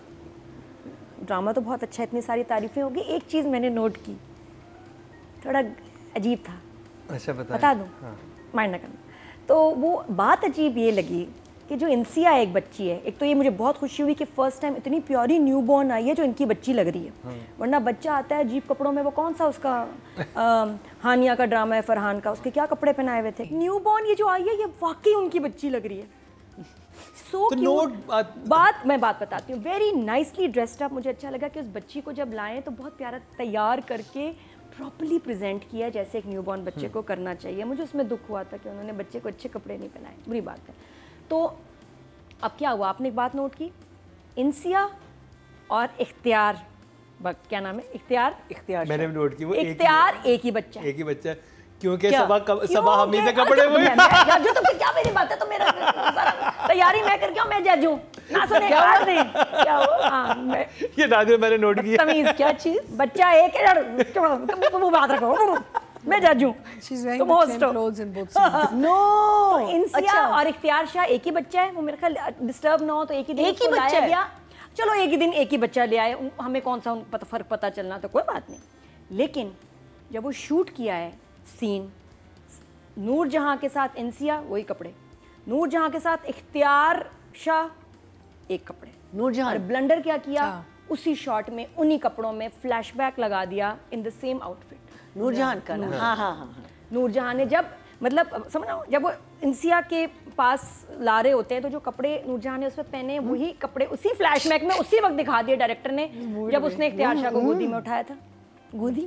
S3: ड्रामा तो बहुत अच्छा है, इतनी सारी तारीफ़ें होगी, एक चीज़ मैंने नोट की, थोड़ा अजीब था।
S1: अच्छा
S3: बता दूँ? माइंड ना करना। तो वो बात अजीब ये लगी कि जो इंसिया एक बच्ची है, एक तो ये मुझे बहुत खुशी हुई कि फ़र्स्ट टाइम इतनी प्योरी न्यू बॉर्न आई है जो इनकी बच्ची लग रही है, वरना बच्चा आता है अजीब कपड़ों में, वो कौन सा उसका हानिया का ड्रामा है फरहान का, उसके क्या कपड़े पहनाए हुए थे। न्यू बॉर्न ये जो आई है ये वाकई उनकी बच्ची लग रही है। So बात बताती हूँ, वेरी नाइसली ड्रेस्ड अप। मुझे अच्छा लगा कि उस बच्ची को जब लाएं तो बहुत प्यारा तैयार करके प्रॉपर्ली प्रेजेंट किया जैसे एक न्यूबॉर्न बच्चे को करना चाहिए। मुझे उसमें दुख हुआ था कि उन्होंने बच्चे को अच्छे कपड़े नहीं पहनाए, बुरी बात है। तो अब क्या हुआ, आपने एक बात नोट की, इंसिया और इख्तियार, क्या नाम है, इख्तियार
S1: मैंने भी नोट की, वो
S3: इख्तियार एक ही बच्चा
S1: क्योंकि सबा हम ही से कपड़े हुए
S3: जो तो क्या मेरी बात है, तो मेरा तैयारी मैं करके मैं जज हूं ना, सुने क्या हुआ। हां मैं
S1: ये नादिर मैंने नोट किया,
S3: तमीज क्या चीज, बच्चा एक है, तुम बात रखो, मैं जज हूं।
S2: She is wearing the same clothes in both scenes.
S3: No, Insiya और इख्तियार शाह एक ही बच्चा है, वो मेरे ख्याल डिस्टर्ब ना हो तो एक ही दिन को लाया गया, चलो एक ही दिन एक ही बच्चा ले आए, हमें कौन सा फर्क पता चलना, तो कोई बात नहीं। लेकिन जब वो शूट किया है सीन, नूरजहां के साथ इंसिया वही कपड़े, नूरजहां के साथ इख्तियार शाह एक कपड़े,
S4: नूरजहां और
S3: ब्लंडर क्या किया, उसी शॉट में उन्हीं कपड़ों में फ्लैशबैक लगा दिया in the same outfit.
S4: Noorjahan का हाँ।
S3: नूरजहां ने जब मतलब समझो, जब वो इंसिया के पास ला रहे होते हैं तो जो कपड़े नूरजहां ने उस वक्त पहने वही कपड़े उसी फ्लैशबैक में उसी वक्त दिखा दिए डायरेक्टर ने जब उसने इख्तियार शाह को गोदी में उठाया था। गोदी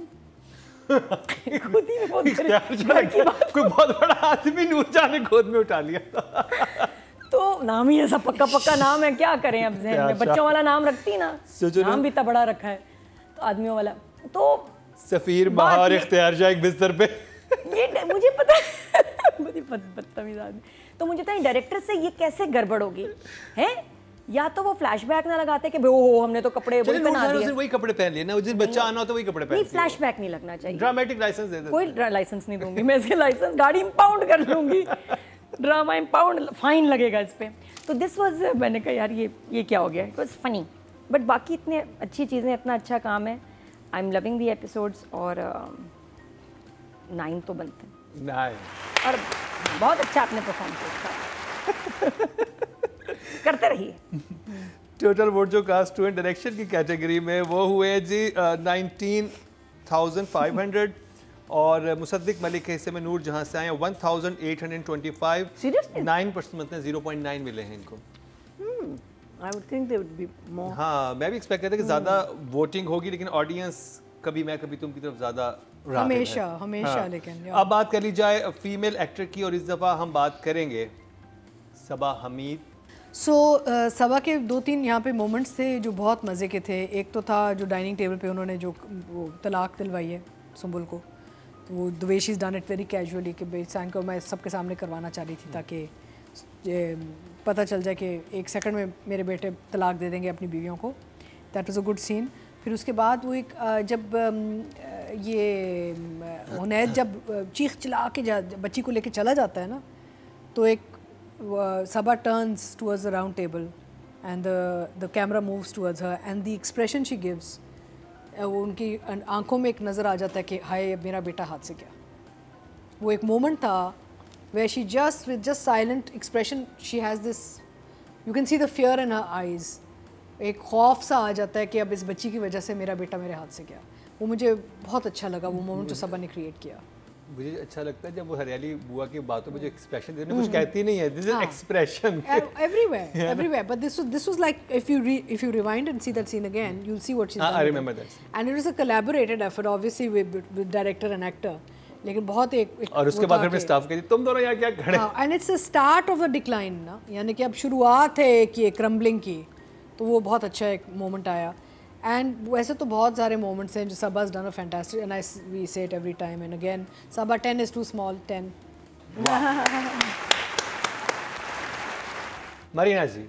S3: में
S1: कोई बहुत बड़ा आदमी नूरजहां ने गोद में उठा लिया था।
S3: तो नाम ही ऐसा पक्का पक्का नाम है, क्या करें अब जहन में बच्चों वाला नाम रखती ना, नाम भी इतना बड़ा रखा है तो आदमियों वाला। तो
S1: सफीर बहार इख्तियार शाह एक बिस्तर पे,
S3: ये मुझे पता है मुझे बदतमीज आदमी। तो मुझे था डायरेक्टर से ये कैसे गड़बड़ होगी है, या तो वो फ्लैशबैक ना लगाते कि ओहो हमने तो कपड़े वही बना दिए,
S1: वही कपड़े पहन लिए ना, जिस बच्चा आना हो तो वही कपड़े पहन।
S3: नहीं फ्लैशबैक नहीं लगना चाहिए,
S1: ड्रामेटिक लाइसेंस दे दो।
S3: कोई लाइसेंस नहीं दूंगी मैं, इसके लाइसेंस गाड़ी इंपाउंड कर लूंगी, ड्रामा इंपाउंड फाइन लगेगा इस पे। तो दिस वाज, मैंने कहा यार ये क्या हो गया, इट वाज फनी। बट बाकी इतने अच्छी चीज़ें, इतना अच्छा काम है, I am loving the episodes. और 9 तो बनते हैं
S1: 9
S3: और बहुत अच्छा आपने परफॉर्म किया करते रहिए।
S1: टोटल वोट जो कास्ट टू एंड डायरेक्शन की कैटेगरी में वो हुए जी 19,500 और मुसद्दिक मलिक के हिस्से में नूरजहां से आए 1,825।
S4: Seriously?
S1: 9% मतलब 0.9 मिले हैं इनको।
S4: I would think they would be more.
S1: हाँ, मैं भी एक्सपेक्ट करता कि ज़्यादा वोटिंग होगी, लेकिन ऑडियंस कभी मैं कभी तुम की तरफ ज़्यादा
S2: हमेशा लेकिन
S1: अब बात कर ली जाए फीमेल एक्टर की, और इस दफ़ा हम बात करेंगे सबा हमीद।
S2: सबा के 2-3 यहाँ पे मोमेंट्स थे जो बहुत मज़े के थे। एक तो था जो डाइनिंग टेबल पे उन्होंने जो वो तलाक दिलवाई है सुंबुल को, तो वो the way she is done it very casually कि बेसान को मैं सबके सामने करवाना चाह रही थी ताकि पता चल जाए कि 1 सेकंड में मेरे बेटे तलाक दे देंगे अपनी बीवियों को। That was a good scene. फिर उसके बाद वो एक जब ये हुनैद जब चीख चिल्ला के बच्ची को लेके चला जाता है ना, तो एक Sabah turns towards the round table and the camera moves towards her and the expression she gives, उनकी आंखों में एक नज़र आ जाता है कि हाय मेरा बेटा हाथ से गया। वो एक मोमेंट था where she just with just silent expression she has this, you can see the fear in her eyes, एक खौफ सा आ जाता है कि अब इस बच्ची की वजह से मेरा बेटा मेरे हाथ से गया। वो मुझे बहुत अच्छा लगा वो मोमेंट जो सबा ने क्रिएट किया।
S1: मुझे अच्छा लगता है जब वो हरियाली बुआ की बातों में जो एक्सप्रेशन देने कुछ कहती नहीं है, this is expression
S2: everywhere but this was like if you rewind and see that scene again you'll see what she's done.
S1: I remember that scene.
S2: And it was a collaborated effort obviously with director and actor, लेकिन बहुत एक
S1: और उसके बाद फिर staff कहती तुम दोनों यहाँ क्या खड़े।
S2: And it's a start of a decline ना, यानी कि अब शुरुआत है कि क्रम्बलिंग की, तो वो बहुत अच्छा एक मोमेंट आया। एंड वैसे तो बहुत सारे मोमेंट्स हैं जो सबा has done a fantastic and we say it every time and again, Sabah 10 is too small 10.
S1: Marina ji,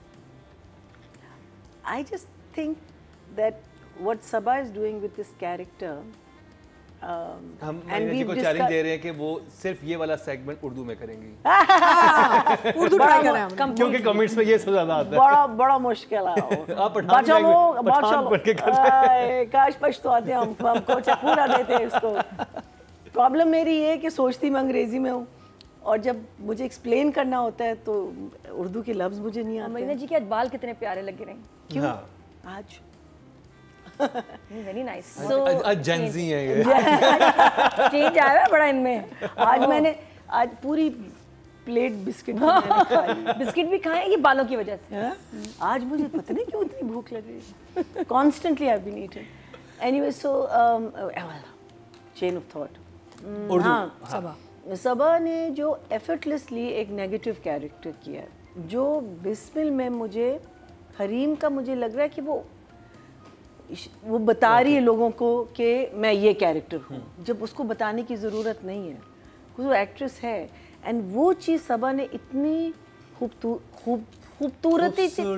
S4: I just think that what Sabah is doing with this character,
S1: हम मरीना जी को चैलेंज दे रहे हैं कि वो सिर्फ ये वाला सेगमेंट उर्दू में करेंगी।
S2: उर्दू ट्राई करें हम,
S1: क्योंकि कमेंट्स में ये सब ज्यादा आता है।
S4: बड़ा मुश्किल है।
S1: आप पठान पढ़ के करते
S4: काश पछताते हमको पूरा देते इसको। प्रॉब्लम मेरी ये है कि सोचती मैं अंग्रेजी में हूँ और जब मुझे एक्सप्लेन करना होता है तो उर्दू के लफ्ज मुझे नहीं आते।
S3: मरीना जी के आज बाल कितने प्यारे लगे रहे।
S4: क्यों आज
S3: वेरी नाइस।
S1: जेंजी है ये,
S3: चेंज आया है बड़ा इनमें।
S4: आज पूरी प्लेट बिस्किट
S3: बिस्किट भी खाए ये बालों की वजह से।
S4: आज मुझे पता नहीं क्यों इतनी भूख लग रही है। Constantly I have been eating. Anyway so chain of thought. हाँ, सबा ने जो एफर्टलेसली एक नेगेटिव कैरेक्टर किया है, जो बिस्मिल में मुझे हरीम का मुझे लग रहा है कि वो बता रही है लोगों को कि मैं ये कैरेक्टर हूँ, जब उसको बताने की ज़रूरत नहीं है, वो एक्ट्रेस है। एंड वो चीज़ सबा ने इतनी खूबसूरती से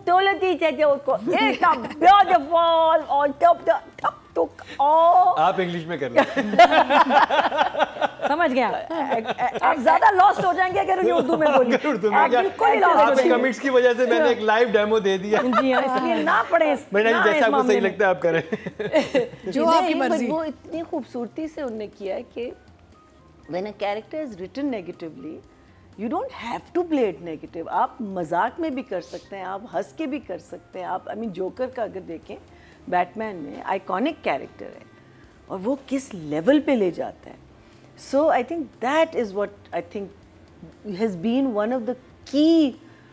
S1: आप इंग्लिश में कर लो।
S3: समझ गया। आप ज़्यादा लॉस्ट हो जाएंगे अगर ये उर्दू में बोली।
S1: आपके कमेंट्स की वजह से मैंने एक लाइव डेमो दे दिया।
S3: जी हाँ, इसलिए ना पढ़े।
S1: मैंने जैसा आपको सही लगता है आप करें।
S2: जो आपकी मर्जी।
S4: वो इतनी खूबसूरती से उन्होंने किया है कि when a character is written negatively, you don't have to play it negative. आप मजाक में भी कर सकते हैं, आप हंस के भी कर सकते हैं। आप आई मीन जोकर का अगर देखें, बैटमैन में आइकॉनिक कैरेक्टर है और वो किस लेवल पे ले जाता है। So I think that is what I think has been one of the key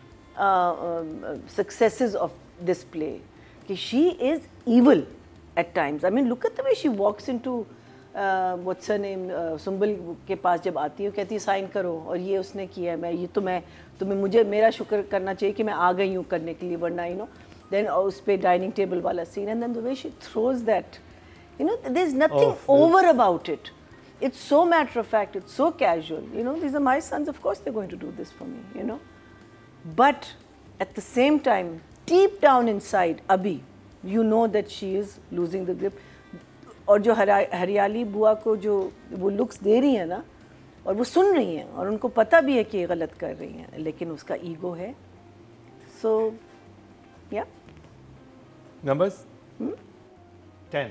S4: successes of this play. She is evil at times. I mean, look at the way she walks into what's her name, Sumbal के पास जब आती है, कहती है sign करो और ये उसने किया है, मैं ये तुम्हें मुझे मेरा शुक्र करना चाहिए कि मैं आ गई हूँ करने के लिए, वरना you know, then उस पे डाइनिंग टेबल वाला scene, and then the way she throws that, you know, there's nothing over about it. It's so matter of fact, it's so casual. You know, these are my sons, of course they're going to do this for me, you know. But at the same time, deep down inside, Abhi, you know that she is losing the grip. और जो हरियाली बुआ को जो वो looks दे रही है ना, और वो सुन रही हैं और उनको पता भी है कि ये गलत कर रही हैं, लेकिन उसका ईगो है. So, yeah.
S1: Numbers? 10.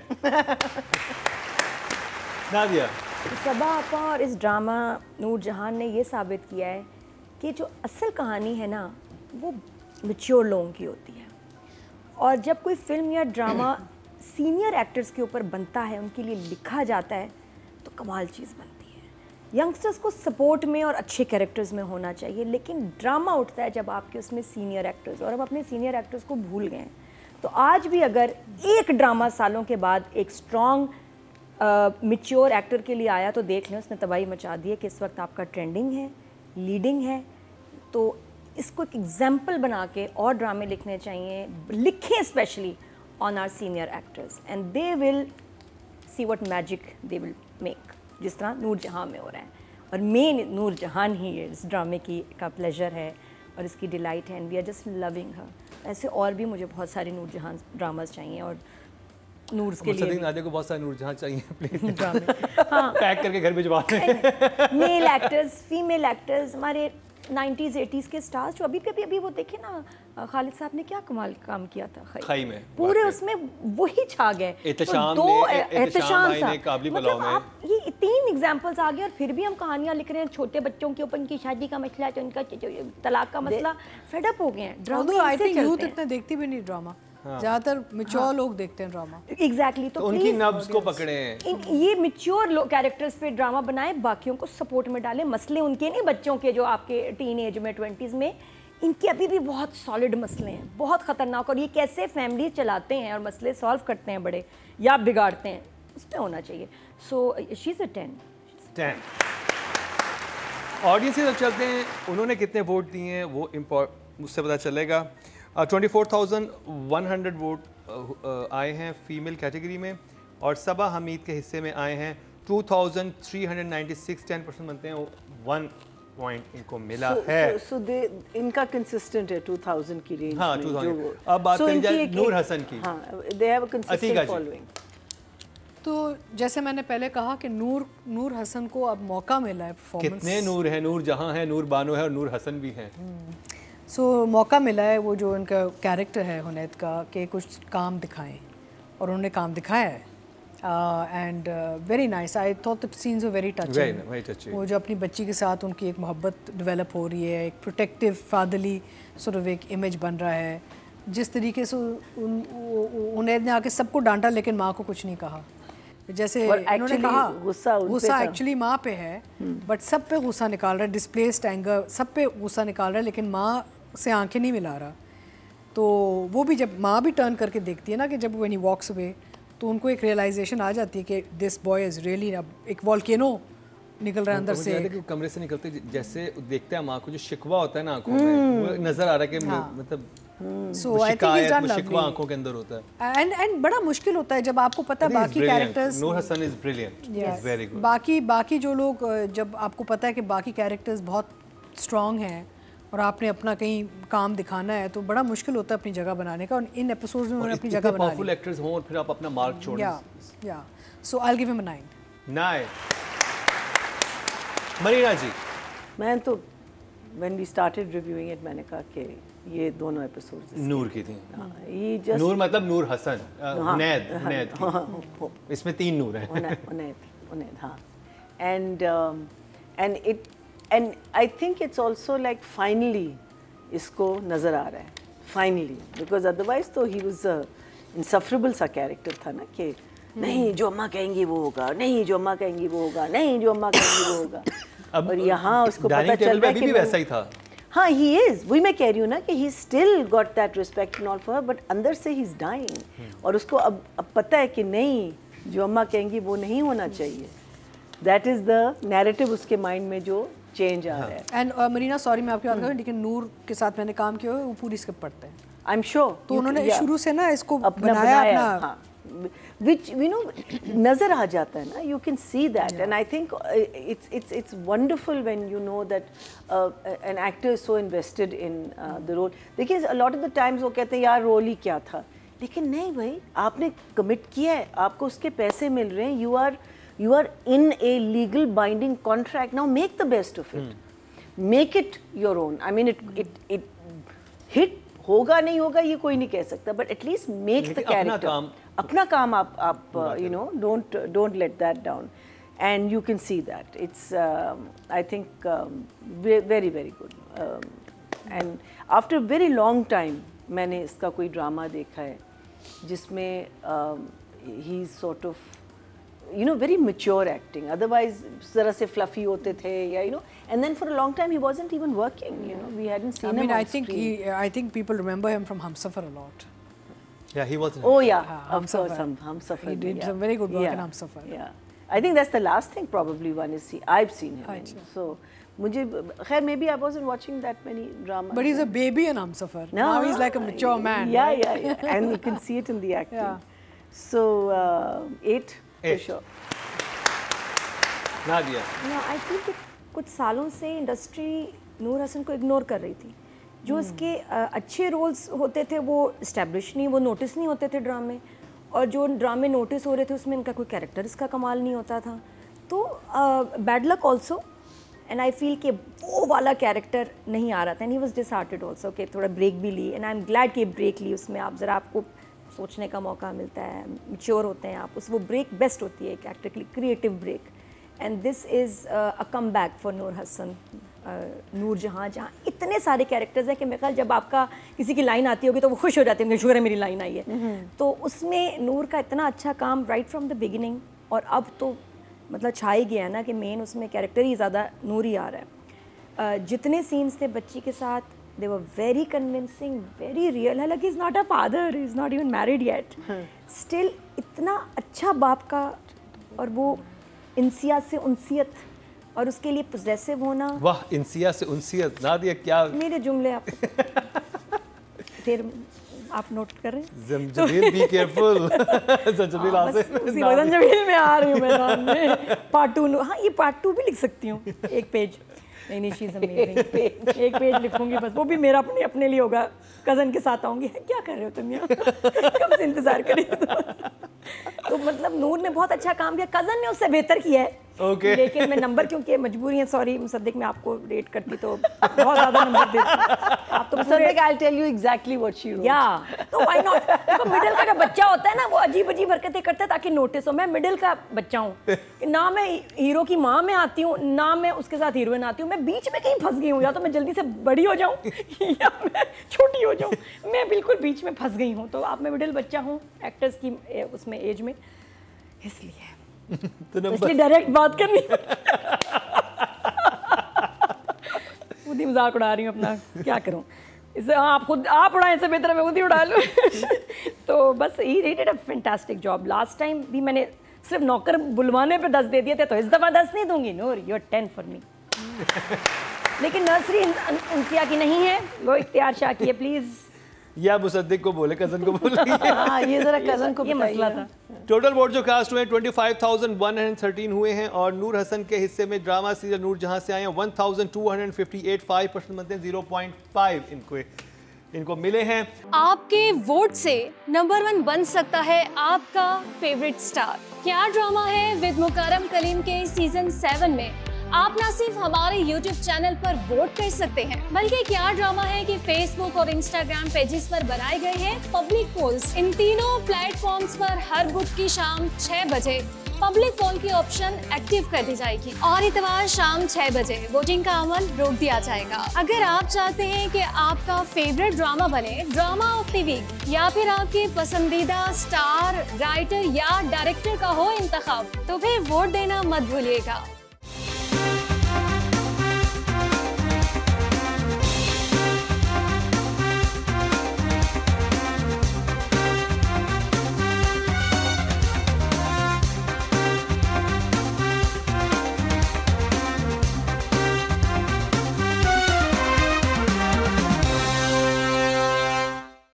S1: नादिया.
S3: सबा आपा और इस ड्रामा नूर जहान ने ये साबित किया है कि जो असल कहानी है ना, वो मैच्योर लोगों की होती है. और जब कोई फिल्म या ड्रामा सीनियर एक्टर्स के ऊपर बनता है, उनके लिए लिखा जाता है, तो कमाल चीज़ बनती है. यंगस्टर्स को सपोर्ट में और अच्छे कैरेक्टर्स में होना चाहिए, लेकिन ड्रामा उठता है जब आपके उसमें सीनियर एक्टर्स, और अब अपने सीनियर एक्टर्स को भूल गए हैं. तो आज भी अगर एक ड्रामा सालों के बाद एक स्ट्रॉन्ग मैच्योर एक्टर के लिए आया, तो देख लें उसने तबाही मचा दी है कि इस वक्त आपका ट्रेंडिंग है, लीडिंग है. तो इसको एक एग्जाम्पल बना के और ड्रामे लिखने चाहिए, लिखें specially on our senior actors, and they will see what magic they will make, जिस तरह नूर जहां में हो रहा है. और मेन नूर जहान ही इस ड्रामे की का प्लेजर है और इसकी डिलाइट है, and we are just loving her. ऐसे और भी मुझे बहुत सारे नूर जहां ड्रामास चाहिए, और नूर के लिए
S1: नादिया को बहुत सारे नूर जहां चाहिए प्लीज
S3: ड्रामे. हाँ,
S1: पैक करके घर भिजवा दें.
S3: मेल एक्टर्स, फीमेल एक्टर्स, हमारे 90s 80s के स्टार्स जो अभी वो देखे ना, खालिद साहब ने क्या कमाल काम किया था
S1: खाई में,
S3: पूरे उसमें वही छा गए.
S1: एहतशाम ने काबली
S3: मतलब आप ये 3 एग्जांपल्स आ गए, और फिर भी हम कहानियां लिख रहे हैं छोटे बच्चों के ऊपर, उनकी शादी का मसला, तो उनका तलाक का मसला, फेड अप हो गए हैं. ड्रामा
S2: आई थिंक यूथ इतना देखती भी नहीं ड्रामा, ज़्यादातर मैच्योर लोग देखते हैं ड्रामा.
S3: एग्जैक्टली. तो
S1: उनकी नब्ज को पकड़े,
S3: ये मैच्योर कैरेक्टर्स पे ड्रामा बनाए, बाकियों को सपोर्ट में डालें. मसले उनके नहीं, बच्चों के जो आपके टीन एज में 20s में, इनके अभी भी बहुत सॉलिड मसले हैं, बहुत ख़तरनाक. और ये कैसे फैमिली चलाते हैं और मसले सॉल्व करते हैं बड़े या बिगाड़ते हैं, उस पर होना चाहिए. So she is a 10.
S1: Audience की तरफ चलते हैं, उन्होंने कितने वोट दिए हैं वो मुझसे पता चलेगा. 24,100 वोट आए हैं फीमेल कैटेगरी में, और सबा हमीद के हिस्से में आए हैं 2,396. 10% बनते हैं, 1 पॉइंट इनको मिला है.
S4: सो इनका कंसिस्टेंट है 2000 की रेंज.
S1: हाँ, 2000. अब बात करें जाए नूर हसन की.
S4: हाँ, they have a consistent following.
S2: तो जैसे मैंने पहले कहा कि नूर हसन को अब मौका मिला है परफॉर्मेंस.
S1: कितने नूर हैं, नूर जहां है, नूर बानो है और नूर हसन भी हैं.
S2: सो मौका मिला है, वो जो उनका कैरेक्टर है हुनैद का, कि कुछ काम दिखाएं, और उन्होंने काम दिखाया है. And very nice. I thought the scenes were very touching. वो जो अपनी बच्ची के साथ उनकी एक मोहब्बत डेवलप हो रही है, एक प्रोटेक्टिव फादरली सॉर्ट ऑफ एक इमेज बन रहा है. जिस तरीके से हुनैद ने आके सबको डांटा, लेकिन माँ को कुछ नहीं कहा. जैसे उन्होंने कहा गुस्सा एक्चुअली माँ पे है, बट सब पे गुस्सा निकाल रहा है, डिस्प्लेस्ड एंगर, सब पे गुस्सा निकाल रहा है, लेकिन माँ से आंखें नहीं मिला रहा. तो वो भी जब माँ भी टर्न करके देखती है ना, कि जब व्हेन ही वॉक्स अवे, तो उनको एक रियलाइजेशन आ जाती है कि दिस बॉय इज़ रियली, अब एक वॉल्केनो निकल रहा है अंदर से.
S1: कमरे से निकलते जैसे देखते हैं माँ को, जो शिकवा होता है ना आंखों में, वो नजर आ रहा है कि मतलब
S2: So I think he's done lovely.
S1: आंखों के अंदर होता है.
S2: And बड़ा मुश्किल होता है जब आपको पता है बाकी characters.
S1: Noor Hasan is brilliant, very good.
S2: बाकी जो लोग, जब आपको पता है कि बाकी कैरेक्टर्स बहुत स्ट्रॉन्ग हैं और आपने अपना कहीं काम दिखाना है, तो बड़ा मुश्किल होता है अपनी जगह बनाने का. और इन एपिसोड्स में उन्होंने अपनी जगह बना ली.
S1: पावरफुल एक्टर्स हों और फिर आप अपना मार्क छोड़ें.
S2: या so I will give him a 9.
S1: Marina ji.
S4: मैं तो when we started reviewing it, मैंने कहा कि ये दोनों एपिसोड्स
S1: नूर की थी.
S4: ये जस्ट
S1: नूर मतलब नूर हसन, हुनैद. इसमें 3 नूर हैं.
S4: हुनैद. हाँ. And I think it's also like finally इसको नज़र आ रहा है, finally, because otherwise तो he was a insufferable सा कैरेक्टर था ना, कि नहीं जो अम्मा कहेंगी वो होगा, नहीं जो अम्मा कहेंगी वो होगा, नहीं जो अम्मा कहेंगी वो होगा. और यहाँ उसको पता
S1: डाइनिंग
S4: चल
S1: टेबल पे
S4: रहा है
S1: अभी
S4: कि
S1: भी
S4: मैं-
S1: वैसा ही था।
S4: हाँ, he is, वही मैं कह रही हूँ ना कि he still got that respect and all for her, but अंदर से he's dying, और उसको अब पता है कि नहीं, जो अम्मा कहेंगी वो नहीं होना चाहिए। That is the narrative उसके माइंड में जो चेंज आ रहा है।
S2: एंड मरीना, सॉरी मैं आपकी बात कर रही हूँ, लेकिन नूर के साथ मैंने काम किया है, वो पूरी स्क्रिप्ट पढ़ते हैं।
S4: I'm sure
S2: तो उन्होंने शुरू से ना इसको
S4: अपना
S2: बनाया अपना,
S4: हाँ, which you know नजर आ जाता है ना, you can see that, and I think it's wonderful when you know that an actor is so invested in the role. देखिए a lot of the times वो कहते हैं यार रोल ही क्या था, लेकिन नहीं भाई, आपने कमिट किया है, आपको उसके पैसे मिल रहे हैं, you are in a legal binding contract. Now make the best of it, make it your own. I mean it hit होगा नहीं होगा ये कोई नहीं कह सकता, but at least make the character. अपना काम आप you know, don't let that down, and you can see that it's I think very very good, and after a very long time मैंने इसका कोई ड्रामा देखा है जिसमें he's sort of you know very mature acting, otherwise जरा से fluffy होते थे या you know, and then for a long time he wasn't even working, you know, we hadn't seen him on screen.
S2: I think people remember him from Humsafar a lot.
S1: Yeah, he was.
S4: Oh yeah, of
S2: Humsafar.
S4: course, Humsafar.
S2: He did
S4: yeah.
S2: some very good work in
S4: Yeah,
S2: Humsafar.
S4: Yeah, I think that's the last thing probably one is I've seen him in. So मुझे खैर maybe I wasn't watching that many dramas.
S2: But he's a baby in Humsafar.
S4: No,
S2: Now he's like a mature man.
S4: Yeah,
S2: right?
S4: yeah, and you can see it in the acting.
S2: Yeah.
S4: So 8 for
S1: Eight.
S4: sure.
S1: Nadia,
S3: ना आई feel कि कुछ सालों से industry नूर हसन को ignore कर रही थी। जो उसके अच्छे रोल्स होते थे वो इस्टेब्लिश नहीं, वो नोटिस नहीं होते थे ड्रामे, और जो ड्रामे नोटिस हो रहे थे उसमें इनका कोई कैरेक्टर इसका कमाल नहीं होता था। तो bad luck also, and I feel कि वो वाला कैरेक्टर नहीं आ रहा था, and he was disheartened also कि थोड़ा ब्रेक भी ली, एंड आई एम ग्लैड कि ब्रेक ली। उसमें आप ज़रा आपको सोचने का मौका मिलता है, मैच्योर होते हैं आप, उस वो ब्रेक बेस्ट होती है एक एक्टर के लिए, creative break, and this is a come back for Noor Hasan. Noor जहाँ इतने सारे कैरेक्टर्स हैं कि मेरे ख्याल जब आपका किसी की लाइन आती होगी तो वो खुश हो जाते होंगे, शुक्र है मेरी लाइन आई है। तो उसमें नूर का इतना अच्छा काम राइट फ्रॉम द बिगिनिंग, और अब तो मतलब छा ही गया ना कि मेन उसमें कैरेक्टर ही ज़्यादा नूर ही आ रहा है। जितने सीन्स थे बच्ची के साथ, they were very convincing, very real. हालांकि is not a father, is not even married yet, still इतना अच्छा बाप का, और वो इंसिया से उनसियत, और उसके लिए पोजेसिव होना।
S1: वाह, इंसिया से उनसियत, नादिया क्या
S3: मेरे जुमले आप फिर आप नोट कर रहे हैं।
S1: ज़ंजबील, बी केयरफुल। ज़ंजबील
S3: बस उसी वजन जमील में आ रही हूँ मैं नाम में। पार्ट 2, हाँ ये पार्ट 2 भी लिख सकती हूँ, एक पेज। नहीं शी इज़ अमेजिंग, एक पेज लिखूंगी बस, वो भी मेरा अपने लिए होगा। कज़न के साथ आऊँगी, क्या कर रहे हो तुम यहाँ, कब से इंतज़ार करी। तो मतलब नूर ने बहुत अच्छा काम किया, कज़न ने उससे बेहतर किया है।
S1: Okay.
S3: लेकिन मैं नंबर क्योंकि मजबूरी है, सॉरी मुसद्दिक, मैं आपको रेट करती तो बहुत ज़्यादा नंबर देती। आप तो
S4: Musaddiq, I'll tell you exactly what she wrote.
S3: या तो व्हाई नॉट। देखो मिडिल का जो बच्चा होता है ना, वो अजीब अजीब हरकतें करता है ताकि नोटिस हो। मैं मिडिल का बच्चा हूँ, ना मैं हीरो की माँ में आती हूँ, ना मैं उसके साथ हीरोइन आती हूँ, मैं बीच में कहीं फंस गई हूँ। या तो मैं जल्दी से बड़ी हो जाऊँ या मैं छोटी हो जाऊँ, मैं बिल्कुल बीच में फंस गई हूँ। तो आप, मैं मिडिल बच्चा हूँ एक्टर्स की उसमें एज में, इसलिए इसलिए डायरेक्ट बात करनी। खुद ही मजाक उड़ा रही हूँ अपना, क्या करूँ इसे। आप खुद आप उड़ाएं, इससे बेहतर मैं खुद ही उड़ा लूँ। तो बस he did a fantastic job. Last time भी मैंने सिर्फ नौकर बुलवाने पे 10 दे दिए थे, तो इस दफ़ा 10 नहीं दूंगी। Noor, you are 10 for me. लेकिन नर्सरी इंसिया की नहीं है, वो इख्तियार शाह की है, प्लीज़।
S1: या मुसद्दिक को बोले, कज़न को बोले।
S4: हाँ, ये जरा कज़न को
S3: ये मसला था।
S1: टोटल वोट जो कास्ट हुए 25,113 हुए हैं, और नूर हसन के हिस्से में ड्रामा सीरियल नूर जहां से आए हैं 1,258, 5% बनते हैं, 0.5 इनको मिले हैं।
S5: आपके वोट से नंबर 1 बन सकता है आपका फेवरेट स्टार। क्या ड्रामा है विद मुकरम कलीम के सीजन 7 में आप ना सिर्फ हमारे YouTube चैनल पर वोट कर सकते हैं, बल्कि क्या ड्रामा है कि Facebook और Instagram पेजेस पर बनाए गए हैं पब्लिक पोल्स। इन तीनों प्लेटफॉर्म्स पर हर बुध की शाम 6 बजे पब्लिक पोल की ऑप्शन एक्टिव कर दी जाएगी, और इतवार शाम 6 बजे वोटिंग का अमल रोक दिया जाएगा। अगर आप चाहते हैं कि आपका फेवरेट ड्रामा बने ड्रामा ऑफ द वीक, या फिर आपके पसंदीदा स्टार, राइटर या डायरेक्टर का हो इंतखाब, तो फिर वोट देना मत भूलिएगा।